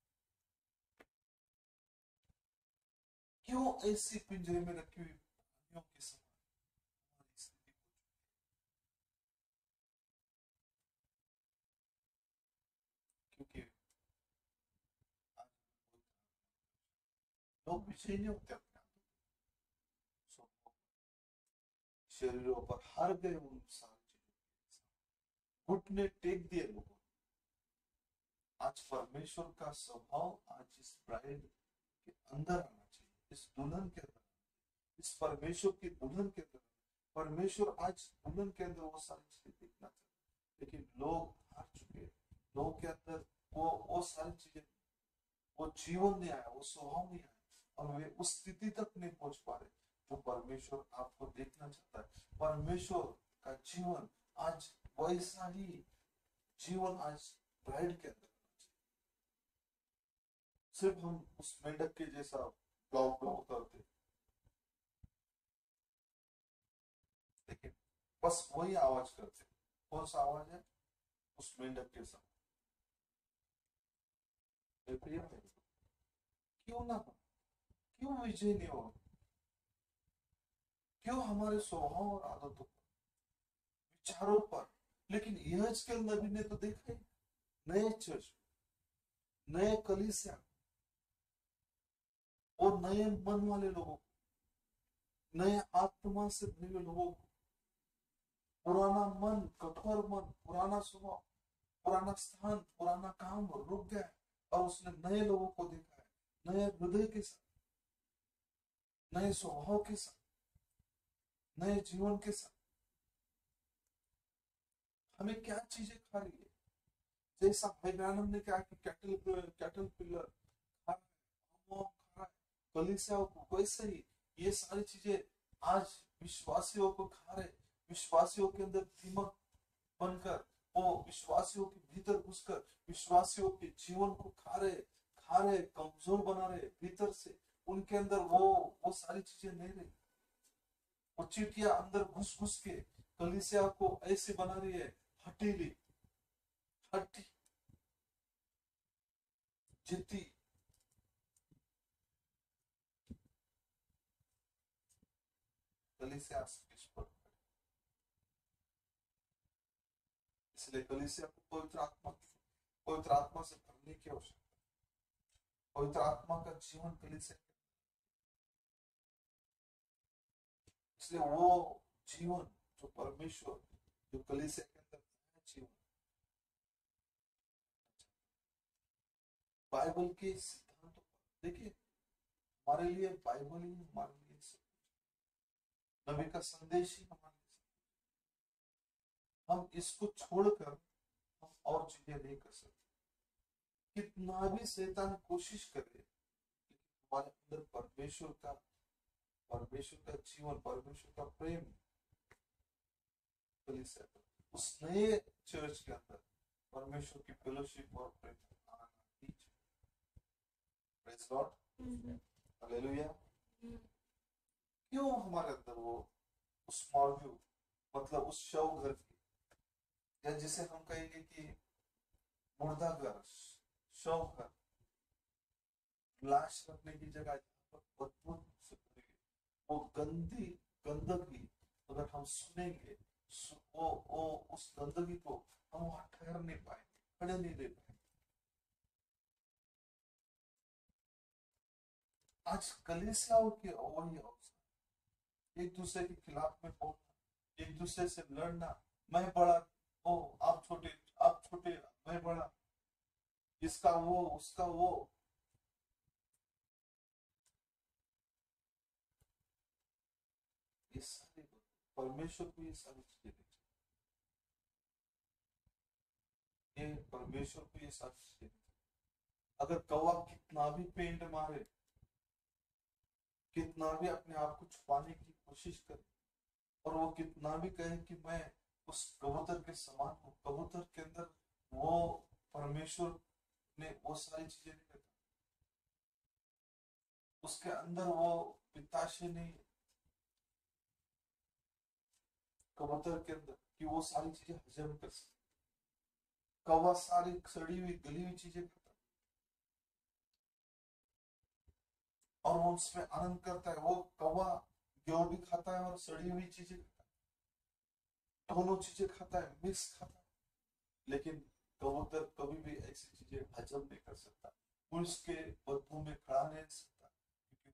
क्यों ऐसी पिंजरे में रखी हुई प्राणियों के समान हमारी स्थिति हो चुकी है? क्योंकि आज लोग विजयी नहीं होते अपने आप को, शरीरों पर हार गए उन सारी चीजों के, घुटने टेक दिए लोगों। आज परमेश्वर का स्वभाव आज इस ब्राइड के अंदर आना चाहिए, इस दुल्हन के अंदर, इस परमेश्वर की दुल्हन के अंदर। परमेश्वर आज दुल्हन के अंदर वो सारी चीजें देखना चाहते, लेकिन लोग हार चुके हैं। लोगों के अंदर वो सारी चीजें, वो जीवन नहीं आया, वो स्वभाव नहीं आया, और वे उस स्थिति तक नहीं पहुंच पा रहे जो परमेश्वर आपको देखना चाहता है। परमेश्वर का जीवन आज वैसा ही जीवन आज ब्राइड के अंदर, सिर्फ हम उस मेंढक के जैसा ब्लाउ ब्लाउ करते, लेकिन बस वही आवाज करते। कौन सा आवाज है? उस मेंढक के साथ। क्यों ना हो, क्यों विजय नहीं हो, क्यों हमारे स्वभाव और आदतों पर, विचारों पर? लेकिन यहेजकेल नबी ने तो देखा ही, नए चर्च, नए कलीसिया और नए मन वाले लोगों, नए आत्मा से भरे हुए लोगों को, पुराना मन, कठोर मन, पुराना स्वभाव, पुराना स्थान, पुराना काम रुक गया, और उसने नए लोगों को देखा है, नए हृदय के साथ, नए स्वभाव के साथ, नए जीवन के साथ। हमें क्या चीजें खा रही है? जैसा भाई ब्रानम ने कहा कि कैटल पिलर खा रहा है कलीसिया को, वैसे ही ये सारी चीजें आज विश्वासियों को खा रहे, विश्वासियों के अंदर दीमक बनकर, वो विश्वासियों के भीतर घुसकर विश्वासियों के जीवन को खा रहे, कमजोर बना रहे भीतर से। उनके अंदर वो सारी चीजें नहीं रही। वो चीटियां अंदर घुस घुस के कलीसिया को ऐसे बना रही है, हटीली, हटी, जिद्दी। कलीसिया इसलिए कलीसिया को पवित्र आत्मा से भरने की आवश्यकता, पवित्र आत्मा का जीवन कलीसिया, इसलिए वो जीवन जो परमेश्वर, जो कलीसिया के अंदर जीवन, बाइबल के सिद्धांतों पर देखिए, हमारे लिए बाइबल ही हमारे लिए सब कुछ, नबी का संदेश ही हमारे लिए सब कुछ। हम इसको छोड़कर हम और चीजें नहीं कर सकते। कितना भी शैतान कोशिश करे, हमारे अंदर परमेश्वर का जीवन, परमेश्वर का प्रेम, उस नए चर्च के अंदर परमेश्वर की फेलोशिप और प्रेम आना ही चाहिए। Praise Lord, hallelujah. क्यों हमारे अंदर वो उस मॉर्ग्यू, मतलब उस शव घर की, या जिसे हम कहेंगे कि मुर्दा घर, शव घर, लाश रखने की जगह बदबू से भरी, वो गंदगी अगर हम सुनेंगे, वो उस गंदगी को हम वहां ठहर नहीं पाएंगे, खड़े नहीं रह पाएंगे। आज कलीसियाओं की वही अवस्था, एक दूसरे के खिलाफ में बोलना, एक दूसरे से लड़ना, मैं बड़ा, ओ आप छोटे, मैं बड़ा, इसका वो, उसका वो। ये सारी परमेश्वर को ये सारी चीजें, ये परमेश्वर को ये सारी चीजें, अगर कौवा कितना भी पेंट मारे, कितना भी अपने आप को छुपाने की कोशिश करे, और वो कितना भी कहे कि मैं उस कबूतर के समान हूँ, कबूतर के अंदर वो परमेश्वर ने वो सारी चीजें नहीं रखा, उसके अंदर वो पिताशे नहीं, कबूतर के अंदर कि वो सारी चीजें हजम कर सके। कौवा सारी सड़ी हुई गली हुई चीजें खाता है और वो उसमें आनंद करता है। वो कौवा गेहूं भी खाता है और सड़ी हुई चीजें खाता है, दोनों चीजें खाता है, मिक्स खाता है। लेकिन कबूतर कभी भी ऐसी चीजें हजम नहीं कर सकता, पुरुष के बदबू में खड़ा नहीं रह सकता, क्योंकि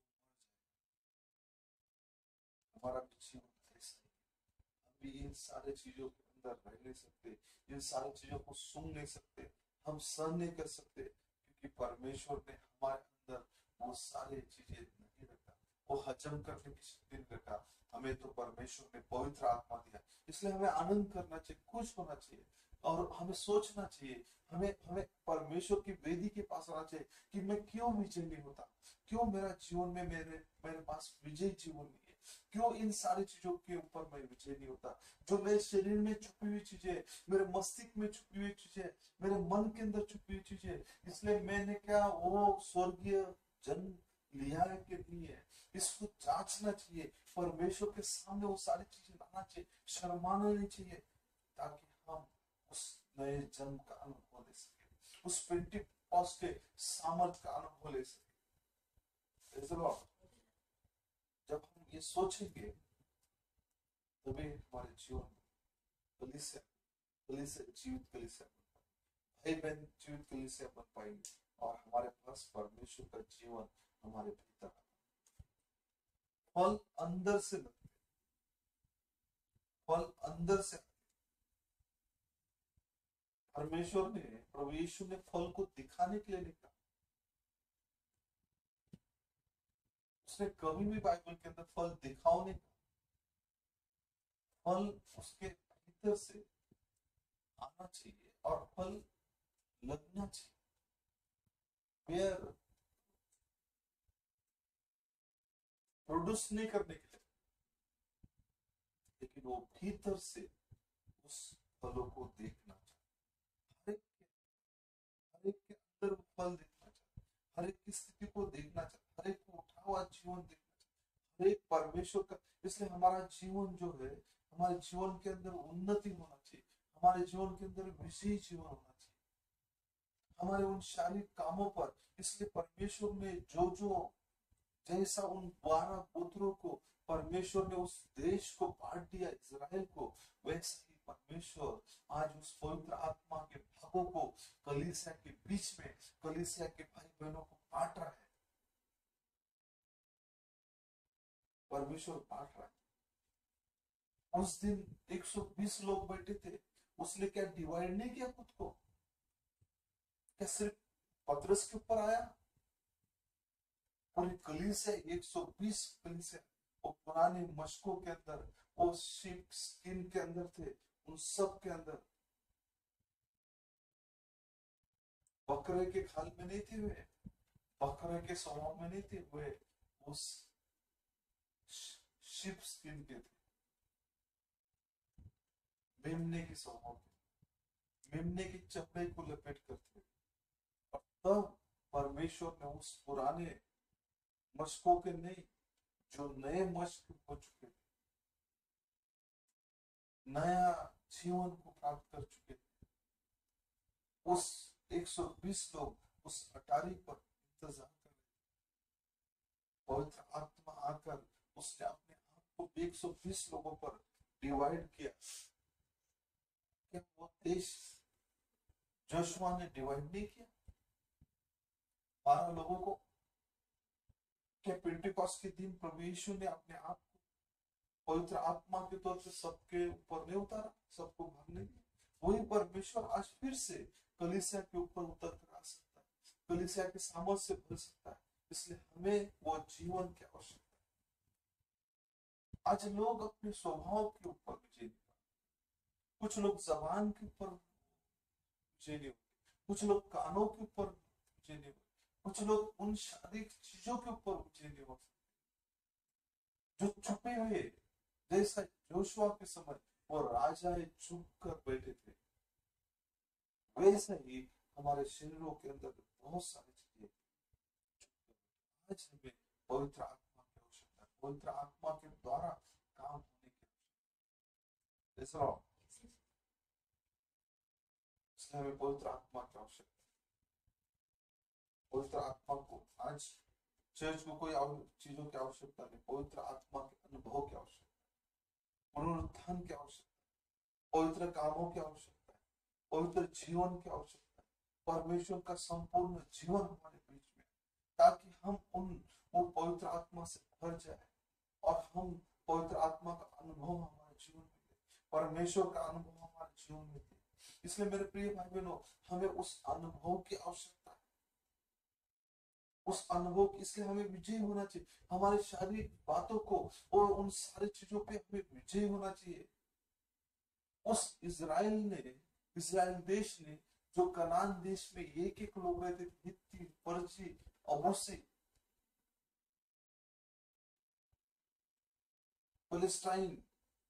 हमारा भी जीवन ऐसा ही है। हम भी इन सारे चीजों के अंदर रह नहीं सकते, इन सारी चीजों को सुन नहीं सकते, हम सहन नहीं कर सकते, क्योंकि परमेश्वर ने हमारे अंदर वो सारी चीजें नहीं रखा, वो हजम करने की शक्ति नहीं रखा। हमें तो परमेश्वर ने पवित्र आत्मा दिया, इसलिए हमें आनंद करना चाहिए, खुश होना चाहिए और हमें सोचना चाहिए। हमें हमें परमेश्वर की वेदी के पास आना चाहिए कि मैं क्यों विजय नहीं होता, क्यों मेरा जीवन में मेरे मेरे पास विजय जीवन नहीं है, क्यों इन सारी चीजों के ऊपर मैं विजय नहीं होता। जो मेरे शरीर में छुपी हुई चीजें, मेरे मस्तिष्क में छुपी हुई चीजें, मेरे मन के अंदर छुपी हुई चीजें, इसलिए मैंने क्या वो स्वर्गीय जन्म लिया है कि नहीं है, इसको जांचना चाहिए। परमेश्वर के सामने वो सारी चीजें लाना चाहिए, शर्माना नहीं चाहिए, ताकि हम उस नए जन्म का अनुभव ले सके, उस पेंटिकॉस्ट के सामर्थ का अनुभव ले सके। जब हम ये सोचेंगे तभी हमारे जीवन में कलीसिया कलीसिया जीवित कलीसिया बन पाएगी, भाई बहन जीवित कलीसिया बन पाएंगे और हमारे पास परमेश्वर का जीवन हमारे भीतर आएगा। फल अंदर से लगते, फल अंदर से। परमेश्वर ने, प्रभु यीशु ने फल को दिखाने के लिए नहीं कहा, उसने कभी भी बाइबल के अंदर फल दिखाओ नहीं कहा, फल उसके भीतर से आना चाहिए और फल लगना चाहिए। पेड़ प्रोड्यूस नहीं करने के लिए, लेकिन वो भीतर से उस फलों को देखना चाहिए। हर एक के अंदर वो फल देखना चाहिए, हर एक की स्थिति को देखना चाहिए, हर एक को उठा हुआ जीवन देखना चाहिए, हर एक परमेश्वर का। इसलिए हमारा जीवन जो है, हमारे जीवन के अंदर उन्नति होना चाहिए, हमारे जीवन के अंदर विजयी जीवन होना चाहिए, हमारे उन शारीरिक कामों पर। इसलिए परमेश्वर ने जो जैसा उन 12 पुत्रों को परमेश्वर ने उस देश को बांट दिया इज़राइल को, वैसे ही परमेश्वर आज उस पवित्र आत्मा के भागों को कलीसिया के बीच में, कलीसिया के भाई बहनों को बांट रहा है। परमेश्वर बांट रहा है। उस दिन 120 लोग बैठे थे, उसने क्या डिवाइड नहीं किया खुद को? क्या सिर्फ पतरस के ऊपर आया? पूरी कलीसिया 120 कलीसिया, वो पुराने मशकों के अंदर, वो शीप स्किन के अंदर थे, उन सब के अंदर बकरे के खाल में नहीं थे वे, बकरे के स्वभाव में नहीं थे वे, उस शीप स्किन के थे, मेमने के स्वभाव के, मेमने की चमड़े को लपेट कर थे। और तब परमेश्वर ने उस पुराने मशकों के नहीं, जो नए मशक हो चुके थे, नया जीवन को प्राप्त कर चुके थे, उस 120 लोग उस अटारी पर इंतजार कर रहे थे। पवित्र आत्मा आकर उसने अपने आप को 120 लोगों पर डिवाइड किया। क्या वो देश जोशुआ ने डिवाइड नहीं किया 12 लोगों को? क्या पेंटेकोस्ट के दिन प्रभु यीशु ने अपने आप को पवित्र आत्मा के तौर पे सबके ऊपर नहीं उतारा, सबको भरने दिया? वही परमेश्वर आज फिर से कलीसिया के ऊपर उतर कर आ सकता है, कलीसिया के सामर्थ्य से भर सकता है। इसलिए हमें वो जीवन की आवश्यकता है। आज लोग अपने स्वभाव के ऊपर विजय नहीं पाते, कुछ लोग जबान के ऊपर विजय नहीं होते, कुछ लोग कानों के ऊपर विजय नहीं होते, कुछ लोग उन शारीरिक चीजों के ऊपर विजय नहीं हो सकते जो छुपे हुए। जैसा जोशुआ के समय वो राजाएं चुप कर बैठे थे, वैसे ही हमारे शरीरों के अंदर बहुत सारी चीजें। आज हमें पवित्र आत्मा की आवश्यकता है, पवित्र आत्मा के द्वारा काम होने की आवश्यकता इसलिए हमें पवित्र आत्मा की आवश्यकता है। पवित्र आत्मा को आज चर्च को कोई चीजों की आवश्यकता नहीं, पवित्र आत्मा के अनुभव की आवश्यकता है, पुनरुत्थान की आवश्यकता है, पवित्र कामों की आवश्यकता है, पवित्र जीवन की आवश्यकता है, परमेश्वर का संपूर्ण जीवन हमारे बीच में, ताकि हम वो पवित्र आत्मा से भर जाए और हम पवित्र आत्मा का अनुभव हमारे जीवन में दे, परमेश्वर का अनुभव हमारे जीवन में दे। इसलिए मेरे प्रिय भाई बहनों, हमें उस अनुभव की आवश्यकता है, उस अनुभव की। इसलिए हमें विजयी होना चाहिए हमारे शारीरिक बातों को और उन सारी चीजों पे हमें विजयी होना चाहिए। उस इजराइल देश ने जो कनान देश में एक लोग रहते थे, हित्ती, परजी, अमोसी, फिलिस्तीन,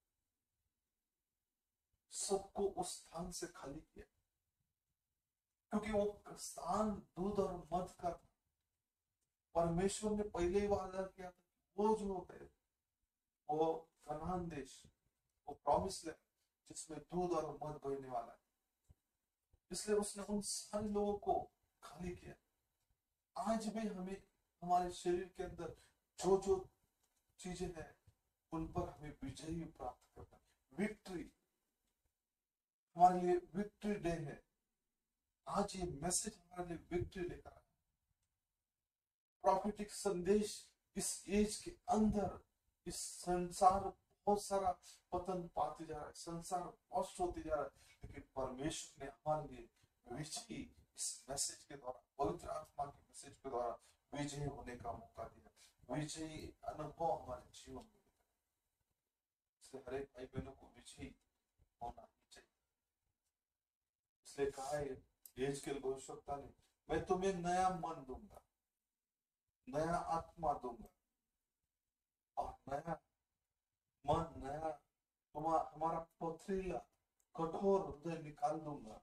सबको उस स्थान से खाली किया, क्योंकि वो स्थान दूध और मध का था। परमेश्वर ने पहले ही वादा किया था, वो जो होता है वो कनान देश, वो प्रॉमिस लैंड जिसमें दूध और मध बहने वाला है, इसलिए उसने उन सारे लोगों को खाली किया। आज भी हमें हमारे शरीर के अंदर जो जो चीजें हैं उन पर हमें विजय प्राप्त करना, विक्ट्री, हमारे लिए विक्ट्री डे है। आज ये मैसेज हमारे लिए विक्ट्री लेकर आया। प्रॉफिटिक संदेश इस एज के अंदर, इस संसार बहुत सारा पतन पाते जा रहा है, संसार नष्ट होते जा रहा है, लेकिन परमेश्वर ने हमारे लिए विजयी इस मैसेज के द्वारा, पवित्र आत्मा के मैसेज के द्वारा विजयी होने का मौका दिया, विजयी अनुभव हमारे जीवन में। इसलिए हर एक भाई बहनों को विजयी होना ही चाहिए। इसलिए कहा है यहेजकेल भविष्यवक्ता ने, मैं तुम्हें नया मन दूंगा, नया आत्मा दूंगा और नया मन, नया हमारा पथरीला कठोर हृदय निकाल दूंगा,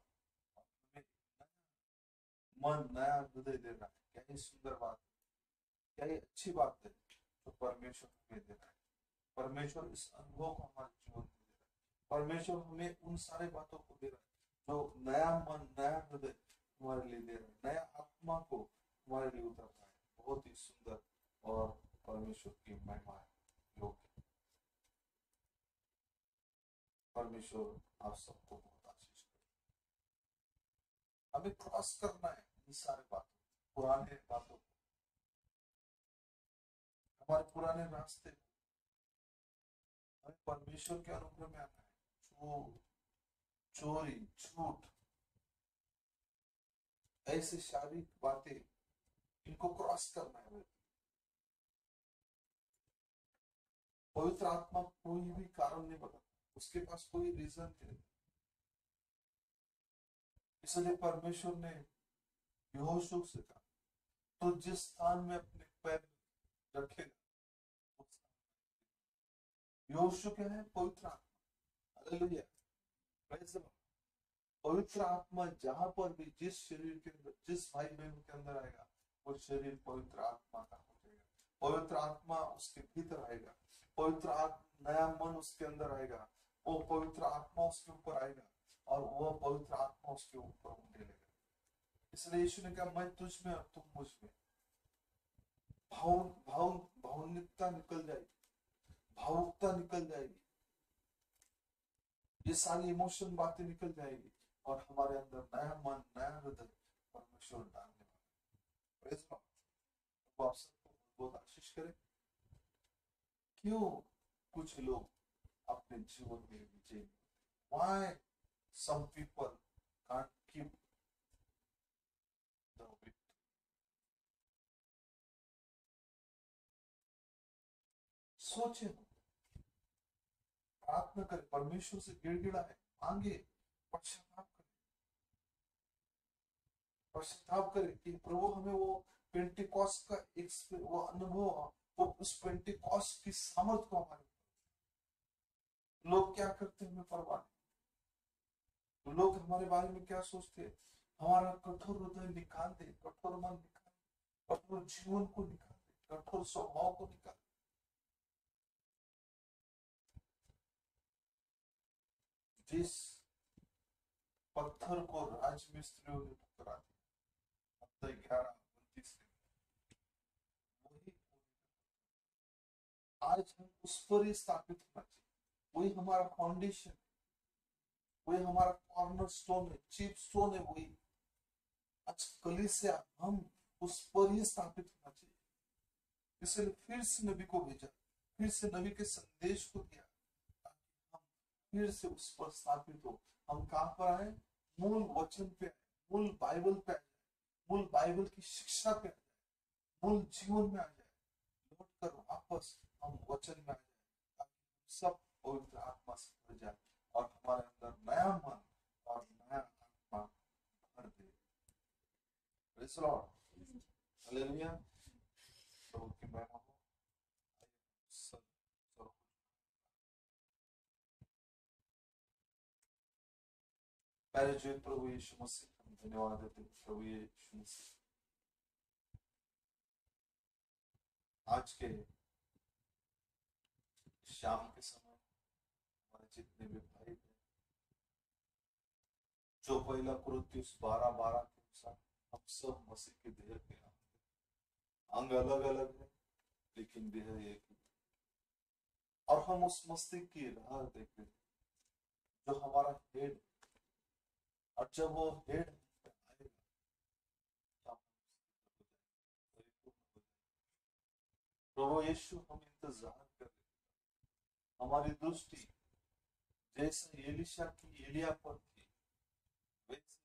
मन, नया हृदय देना। क्या ही सुंदर बात है, क्या ही अच्छी बात है जो परमेश्वर हमें दे रहा है। परमेश्वर इस अनुभव को हमारे जीवन में दे रहा है। परमेश्वर हमें उन सारे बातों को दे रहा है जो नया मन, नया हृदय हमारे लिए दे रहा है, नया आत्मा को हमारे लिए उतर रहा है। बहुत ही सुंदर और परमेश्वर की महिमा है, योग्य। परमेश्वर आप सबको बहुत आशीष करे। हमें क्रॉस करना है इन सारे बातों, पुराने बातों को, हमारे पुराने रास्ते, हमें परमेश्वर के अनुग्रह में आना है। चोरी, झूठ, ऐसे शारीरिक बातें, इनको क्रॉस करना है। पवित्र आत्मा कोई भी कारण नहीं बताता, उसके पास कोई रीजन नहीं। इसलिए परमेश्वर ने यहोशू से कहा, तो जिस स्थान में अपने पैर रखेगा, यहोशू क्या है? पवित्र आत्मा। Hallelujah, praise the Lord. पवित्र आत्मा जहां पर भी, जिस शरीर के अंदर, जिस भाई बहन के अंदर आएगा, वो शरीर पवित्र आत्मा का हो जाएगा। पवित्र आत्मा उसके भीतर आएगा, पवित्र आत्मा, नया मन उसके अंदर आएगा, वो पवित्र आत्मा उसके ऊपर आएगा और वो पवित्र आत्मा उसके ऊपर उठने लगेगा। इसलिए यीशु ने कहा, मैं तुझ में और तुम मुझ में। भावुकता निकल जाएगी, भावुकता निकल जाएगी, ये सारी इमोशन बातें निकल जाएगी और हमारे अंदर नया मन, नया हृदय परमेश्वर डालने वाला। Praise the Lord. तो आप सबको बहुत आशीष करें। क्यों कुछ लोग अपने जीवन में विजय, why some people can't keep the victory? सोचे, प्रार्थना करें, परमेश्वर से गिड़गिड़ाए, मांगे, पश्चाताप करें कि प्रभु हमें वो पेंटिकॉस्ट का वो अनुभव, वो उस पेंटिकॉस्ट की सामर्थ को हमारे। लोग क्या करते हैं हमें परवाह नहीं, लोग हमारे बारे में क्या सोचते हैं, हमारा कठोर हृदय निकाल दे, कठोर मन निकाल, कठोर जीवन को निकाल दे, कठोर स्वभाव को निकाल। जिस पत्थर को राजमिस्त्रियों ने ठुकरा दिया, मत्ती 11:29 वही आज हम उस पर ही स्थापित होना चाहिए। वही हमारा फाउंडेशन, वही हमारा कॉर्नर स्टोन है, चीफ स्टोन है। वही आज कलीसिया, हम उस पर ही स्थापित होना चाहिए। इसलिए फिर से नबी को भेजा, फिर से नबी के संदेश को दिया, ताकि हम फिर से उस पर स्थापित हो। हम कहां पर आए? मूल वचन पे आए, मूल बाइबल पे आए, मूल बाइबल की शिक्षा पे आ जाए, मूल जीवन में आ जाए, लौट कर वापस हम वचन में आ जाए, ताकि सब पवित्र आत्मा से भर जाए और हमारे अंदर नया मन और नया आत्मा भर दे। Praise the Lord, hallelujah. प्रभु की महिमा हो। सब सब प्यारे जो प्रभु यीशु मसीह, हम धन्यवाद देते हैं प्रभु यीशु मसीह, आज के शाम के समय हमारे जितने भी भाई थे, जो पहला कुरिन्थियों 12:12 के अनुसार हम सब मसीह के देह के अंग अलग अलग है, लेकिन देह एक ही। और हम उस मसीह की राह देखते हैं जो हमारा हेड, और जब वो हेड आएगा तो प्रभु यीशु, हम इंतजार कर रहे हैं। हमारी दृष्टि जैसे एलिशा की एलिया पर थी, वैसे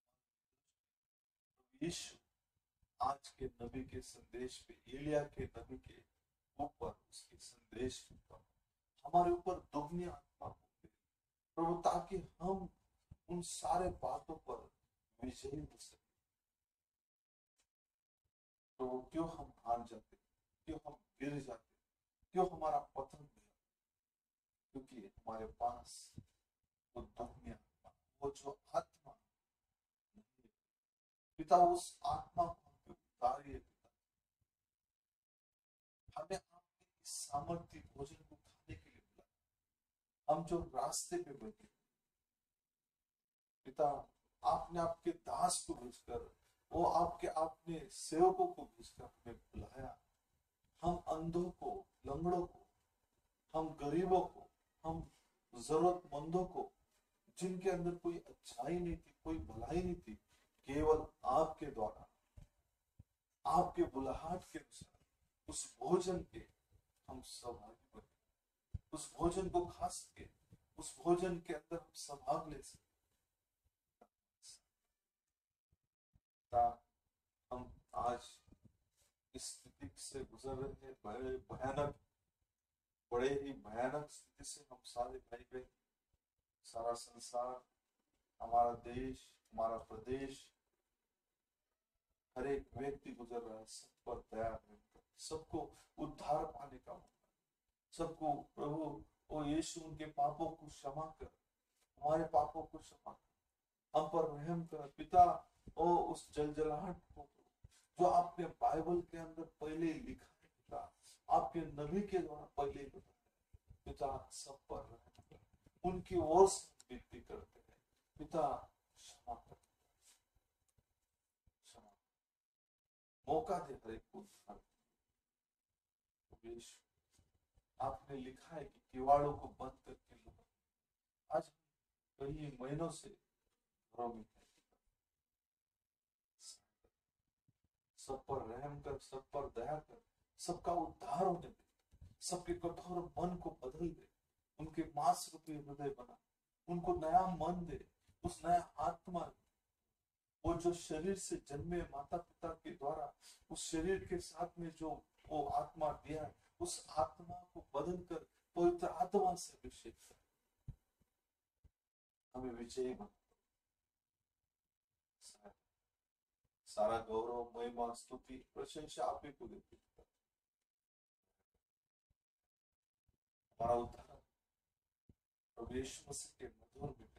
यीशु आज के नबी के संदेश पे, एलिया के नबी के ऊपर, उसके संदेश के ऊपर हमारे ऊपर दोगुनी आत्मा हो प्रभु, ताकि हम उन सारे बातों पर विजयी हो सके। तो क्यों हम हार जाते, क्यों हम गिर जाते, क्यों हमारा पतन हुआ? क्योंकि हमारे पास वो दोगुनी आत्मा, वो जो आत्मा नहीं है। पिता, उस आत्मा को हम उतारिए पिता, हमें आपके इस सामर्थ्य भोजन को खाने के लिए बुलाया। हम जो रास्ते पे बैठे पिता, आपने आपके दास को भेजकर, वो आपने सेवकों को भेजकर हमें बुलाया। हम अंधों को, लंगड़ों को, हम गरीबों को, हम जरूरतमंदों को, जिनके अंदर कोई अच्छाई नहीं थी, कोई भलाई नहीं थी, केवल आपके द्वारा, आपके बुलाहट के अनुसार उस भोजन के हम सहभागी बने, उस भोजन को खा सके, उस भोजन के अंदर हम सहभाग ले सके। हम आज इस स्थिति से गुजर रहे हैं, बड़े ही भयानक स्थिति से हम सारे भाई बहन, सारा संसार, हमारा देश, हमारा प्रदेश, हर एक व्यक्ति गुजर रहा है। सब पर दया है, सबको उद्धार पाने का मौका, सबको प्रभु ओ यीशु उनके पापों को क्षमा कर, हमारे पापों को क्षमा कर, हम पर रहम कर पिता। ओ उस जलजलाहट को जो आपने बाइबल के अंदर पहले लिखा है पिता, आपके नबी के द्वारा पहले बताया पिता, सब पर रहम कर, उनकी ओर से विनती करते हैं पिता, क्षमा कर, क्षमा मौका दे हर एक को। आपने लिखा है कि किवाड़ों को बंद करके लो। आज कई महीनों से घरों में सब पर रहम कर, सब पर दया कर, सबका उद्धार होने दे, सबके कठोर मन को बदल दे, उनके मांस रूपी हृदय बना, उनको नया मन दे, उस नया आत्मा, वो जो शरीर से जन्मे माता पिता के द्वारा उस शरीर के साथ में जो वो आत्मा दिया है, उस आत्मा को बदल कर पवित्र आत्मा से अभिषेक कर हमें विजयी बना। सारा गौरव, महिमा, स्तुति, प्रशंसा आप ही को देते हैं। हमारा उद्धार प्रभु यीशु मसीह के मधुर में